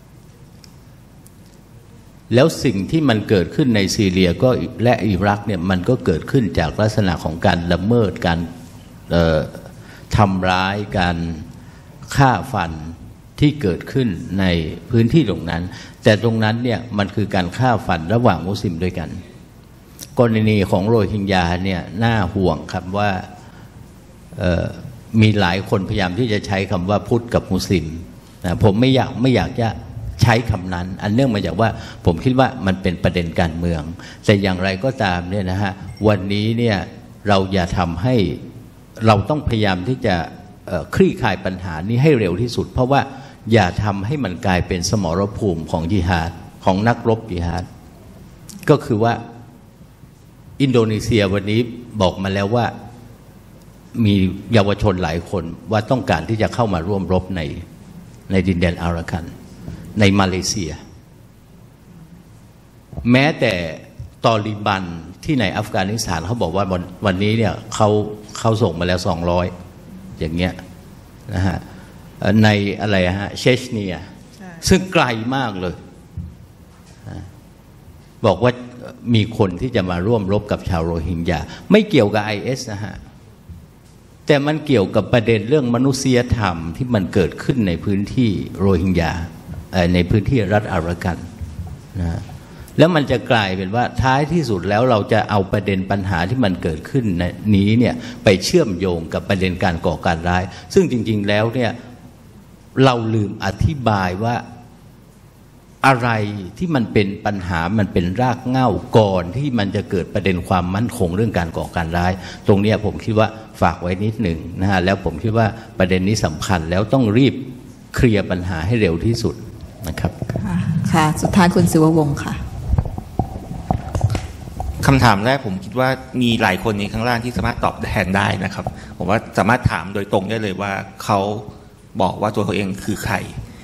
แล้วสิ่งที่มันเกิดขึ้นในซีเรียก็และอิรักเนี่ยมันก็เกิดขึ้นจากลักษณะของการละเมิดการทำร้ายการฆ่าฟันที่เกิดขึ้นในพื้นที่ตรงนั้นแต่ตรงนั้นเนี่ยมันคือการฆ่าฟันระหว่างมุสลิมด้วยกันกรณีของโรฮิงญาเนี่ยน่าห่วงครับว่ามีหลายคนพยายามที่จะใช้คำว่าพุทธกับมุสลิมนะผมไม่อยากจะใช้คำนั้นอันเนื่องมาจากว่าผมคิดว่ามันเป็นประเด็นการเมืองแต่อย่างไรก็ตามเนี่ยนะฮะวันนี้เนี่ยเราอย่าทำให้เราต้องพยายามที่จะคลี่คลายปัญหานี้ให้เร็วที่สุดเพราะว่าอย่าทำให้มันกลายเป็นสมรภูมิของญิฮาดของนักรบญิฮาดก็คือว่าอินโดนีเซียวันนี้บอกมาแล้วว่ามีเยาวชนหลายคนว่าต้องการที่จะเข้ามาร่วมรบในดินแดนอารากันในมาเลเซียแม้แต่ตอลิบันที่ในอัฟกานิสถานเขาบอกว่าวันนี้เนี่ยเขาส่งมาแล้ว200อย่างเงี้ยนะฮะในอะไรฮะเชชเนียซึ่งไกลมากเลยบอกว่ามีคนที่จะมาร่วมรบกับชาวโรฮิงญาไม่เกี่ยวกับ IS นะฮะแต่มันเกี่ยวกับประเด็นเรื่องมนุษยธรรมที่มันเกิดขึ้นในพื้นที่โรฮิงญาในพื้นที่รัฐอารากันนะแล้วมันจะกลายเป็นว่าท้ายที่สุดแล้วเราจะเอาประเด็นปัญหาที่มันเกิดขึ้นนี้เนี่ยไปเชื่อมโยงกับประเด็นการก่อการร้ายซึ่งจริงๆแล้วเนี่ยเราลืมอธิบายว่าอะไรที่มันเป็นปัญหามันเป็นรากเหง้าก่อนที่มันจะเกิดประเด็นความมั่นคงเรื่องการก่อการร้ายตรงนี้ผมคิดว่าฝากไว้นิดหนึ่งนะฮะแล้วผมคิดว่าประเด็นนี้สำคัญแล้วต้องรีบเคลียร์ปัญหาให้เร็วที่สุดนะครับค่ะสุดท้ายคุณศิววงศ์ค่ะคำถามแรกผมคิดว่ามีหลายคนในข้างล่างที่สามารถตอบแทนได้นะครับผมว่าสามารถถามโดยตรงได้เลยว่าเขาบอกว่าตัวเขาเองคือใคร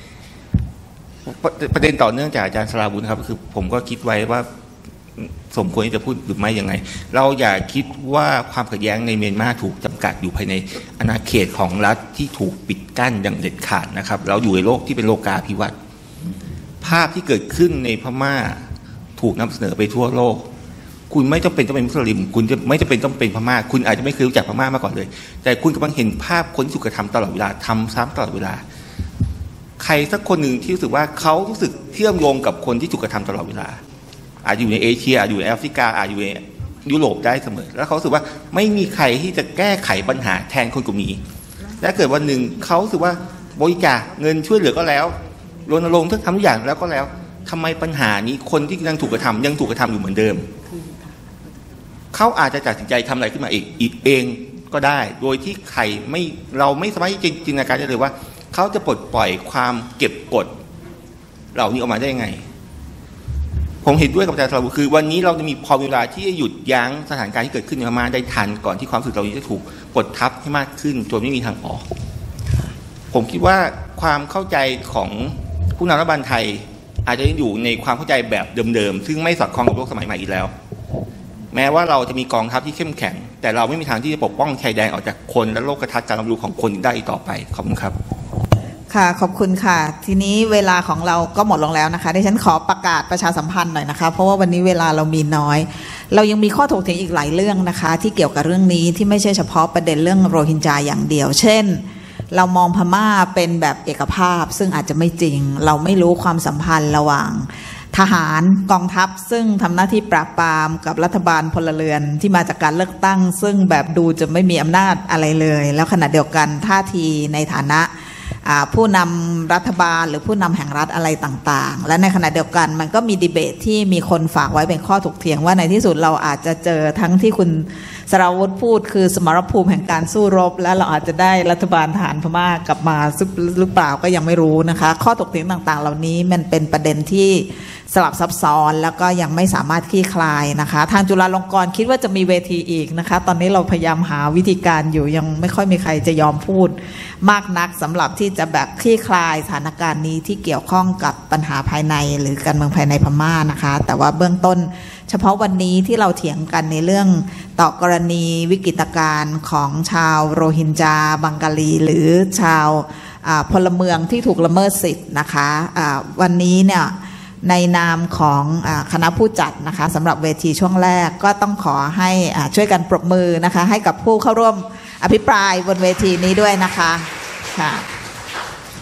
ประเด็นต่อเนื่องจากอาจารย์สราวุธครับคือผมก็คิดไว้ว่าสมควรที่จะพูดหรือไม่ยังไงเราอย่าคิดว่าความขัดแย้งในเมียนมาถูกจำกัดอยู่ภายในอาณาเขตของรัฐที่ถูกปิดกั้นอย่างเด็ดขาดนะครับเราอยู่ในโลกที่เป็นโลกาภิวัตน์ภาพที่เกิดขึ้นในพม่าถูกนำเสนอไปทั่วโลกคุณไม่จำเป็นต้องเป็นมุสลิมคุณจะไม่จำเป็นต้องเป็นพม่าคุณอาจจะไม่เคยรู้จักพม่ามาก่อนเลยแต่คุณกำลังเห็นภาพคนที่ถูกกระทำตลอดเวลาทำซ้ำตลอดเวลาใครสักคนหนึ่งที่รู้สึกว่าเขารู้สึกเชื่อมโยงกับคนที่ถูกกระทำตลอดเวลาอาจอยู่ในเอเชียอาจอยู่ในแอฟริกาอาจอยู่ในยุโรปได้เสมอแล้วเขารู้สึกว่าไม่มีใครที่จะแก้ไขปัญหาแทนคนกลุ่มนี้และเกิดวันหนึ่งเขารู้สึกว่าบริจาคเงินช่วยเหลือก็แล้วรณรงค์ทุกทำทุกอย่างแล้วก็แล้วทำไมปัญหานี้คนที่ยังถูกกระทำยังถูกกระทำอยู่เหมือนเดิมเขาอาจจะตัดสินใจทำอะไรขึ้นมาอีกเองก็ได้โดยที่ใครไม่เราไม่สามารถจินตนาการได้เลยว่าเขาจะปลดปล่อยความเก็บกดเหล่านี้ออกมาได้ยังไงผมเห็นด้วยกับอาจารย์สราวุธคือวันนี้เราจะมีพอเวลาที่จะหยุดยั้งสถานการณ์ที่เกิดขึ้นในพม่าได้ทันก่อนที่ความรู้สึกเหล่านี้จะถูกกดทับให้มากขึ้นจนไม่มีทางออกผมคิดว่าความเข้าใจของผู้นำรัฐบาลไทยอาจจะยังอยู่ในความเข้าใจแบบเดิมๆซึ่งไม่สอดคล้องกับโลกสมัยใหม่อีกแล้วแม้ว่าเราจะมีกองทัพที่เข้มแข็งแต่เราไม่มีทางที่จะปกป้องชายแดนออกจากคนและโลกทัศน์การรับรู้ของคนได้ต่อไปขอบคุณครับค่ะขอบคุณค่ะทีนี้เวลาของเราก็หมดลงแล้วนะคะดิฉันขอประกาศประชาสัมพันธ์หน่อยนะคะเพราะว่าวันนี้เวลาเรามีน้อยเรายังมีข้อถกเถียงอีกหลายเรื่องนะคะที่เกี่ยวกับเรื่องนี้ที่ไม่ใช่เฉพาะประเด็นเรื่องโรฮิงญาอย่างเดียวเช่นเรามองพม่าเป็นแบบเอกภาพซึ่งอาจจะไม่จริงเราไม่รู้ความสัมพันธ์ระหว่างทหารกองทัพซึ่งทำหน้าที่ปราบปรามกับรัฐบาลพลเรือนที่มาจากการเลือกตั้งซึ่งแบบดูจะไม่มีอำนาจอะไรเลยแล้วขณะเดียวกันท่าทีในฐานะผู้นำรัฐบาลหรือผู้นำแห่งรัฐอะไรต่างๆและในขณะเดียวกันมันก็มีดีเบตที่มีคนฝากไว้เป็นข้อถกเถียงว่าในที่สุดเราอาจจะเจอทั้งที่คุณสราวุธพูดคือสมรภูมิแห่งการสู้รบและเราอาจจะได้รัฐบาลทหารพม่ากลับมาหรือเปล่าก็ยังไม่รู้นะคะข้อถกเถียงต่างๆเหล่านี้มันเป็นประเด็นที่สลับซับซ้อนแล้วก็ยังไม่สามารถคลี่คลายนะคะทางจุฬาลงกรณ์คิดว่าจะมีเวทีอีกนะคะตอนนี้เราพยายามหาวิธีการอยู่ยังไม่ค่อยมีใครจะยอมพูดมากนักสำหรับที่จะแบบคลี่คลายสถานการณ์นี้ที่เกี่ยวข้องกับปัญหาภายในหรือการเมืองภายในพม่านะคะแต่ว่าเบื้องต้นเฉพาะวันนี้ที่เราเถียงกันในเรื่องต่อกรณีวิกฤตการณ์ของชาวโรฮิงญาบังกาลีหรือชาวพลเมืองที่ถูกละเมิดสิทธิ์นะคะวันนี้เนี่ยในนามของคณะผู้จัดนะคะสำหรับเวทีช่วงแรกก็ต้องขอให้ช่วยกันปรบมือนะคะให้กับผู้เข้าร่วมอภิปรายบนเวทีนี้ด้วยนะคะค่ะ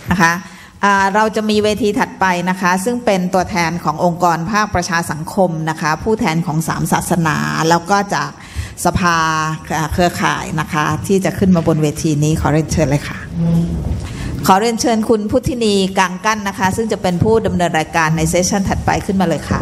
นะคะเราจะมีเวทีถัดไปนะคะซึ่งเป็นตัวแทนขององค์กรภาคประชาสังคมนะคะผู้แทนของ3ศาสนาแล้วก็จากสภาเครือข่ายนะคะที่จะขึ้นมาบนเวทีนี้ขอเรียนเชิญเลยค่ะขอเรียนเชิญคุณพุทธินีกางกั้นนะคะซึ่งจะเป็นผู้ดำเนินรายการในเซสชันถัดไปขึ้นมาเลยค่ะ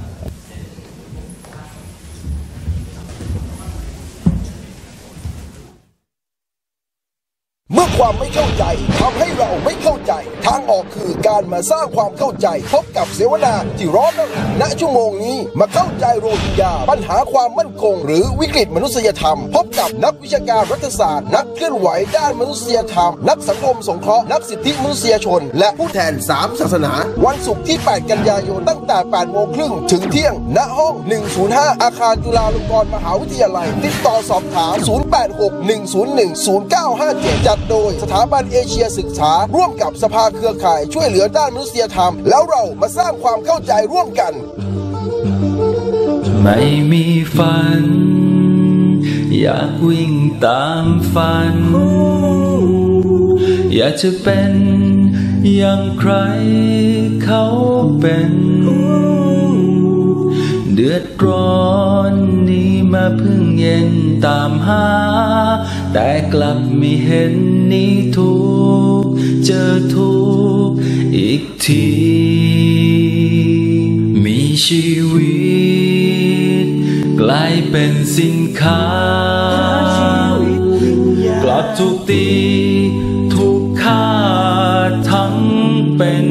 เมื่อความไม่เข้าใจทำให้เราไม่เข้าใจทางออกคือการมาสร้างความเข้าใจพบกับเสวนาที่ร้อนณชั่วโมงนี้มาเข้าใจโรฮิงญาปัญหาความมั่นคงหรือวิกฤตมนุษยธรรมพบกับนักวิชาการรัฐศาสตร์นักเคลื่อนไหวด้านมนุษยธรรมนักสังคมสงเคราะห์นักสิทธิมนุษยชนและผู้แทน3ศาสนาวันศุกร์ที่8กันยายนตั้งแต่8 โมงครึ่งถึงเที่ยงณห้อง105อาคารจุฬาลงกรณ์มหาวิทยาลัยติดต่อสอบถาม0861010957โดยสถาบันเอเชียศึกษาร่วมกับสภาเครือข่ายช่วยเหลือด้านมนุษยธรรมแล้วเรามาสร้างความเข้าใจร่วมกันไม่มีฝันอยากวิ่งตามฝันอยากจะเป็นอย่างใครเขาเป็นเดือดร้อนนี้มาพึ่งเย็นตามหาแต่กลับไม่เห็นนี้ทุกเจอทุกอีกทีมีชีวิตกลายเป็นสินค้ากลับถูกตีถูกฆ่าทั้งเป็น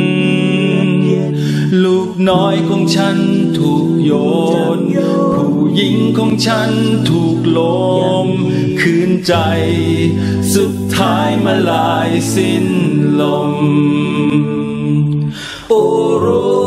ลูกน้อยของฉันถูกโยนผู้หญิงของฉันถูกลมคืนใจสุดท้ายมาลายสิ้นลมโอ้รู้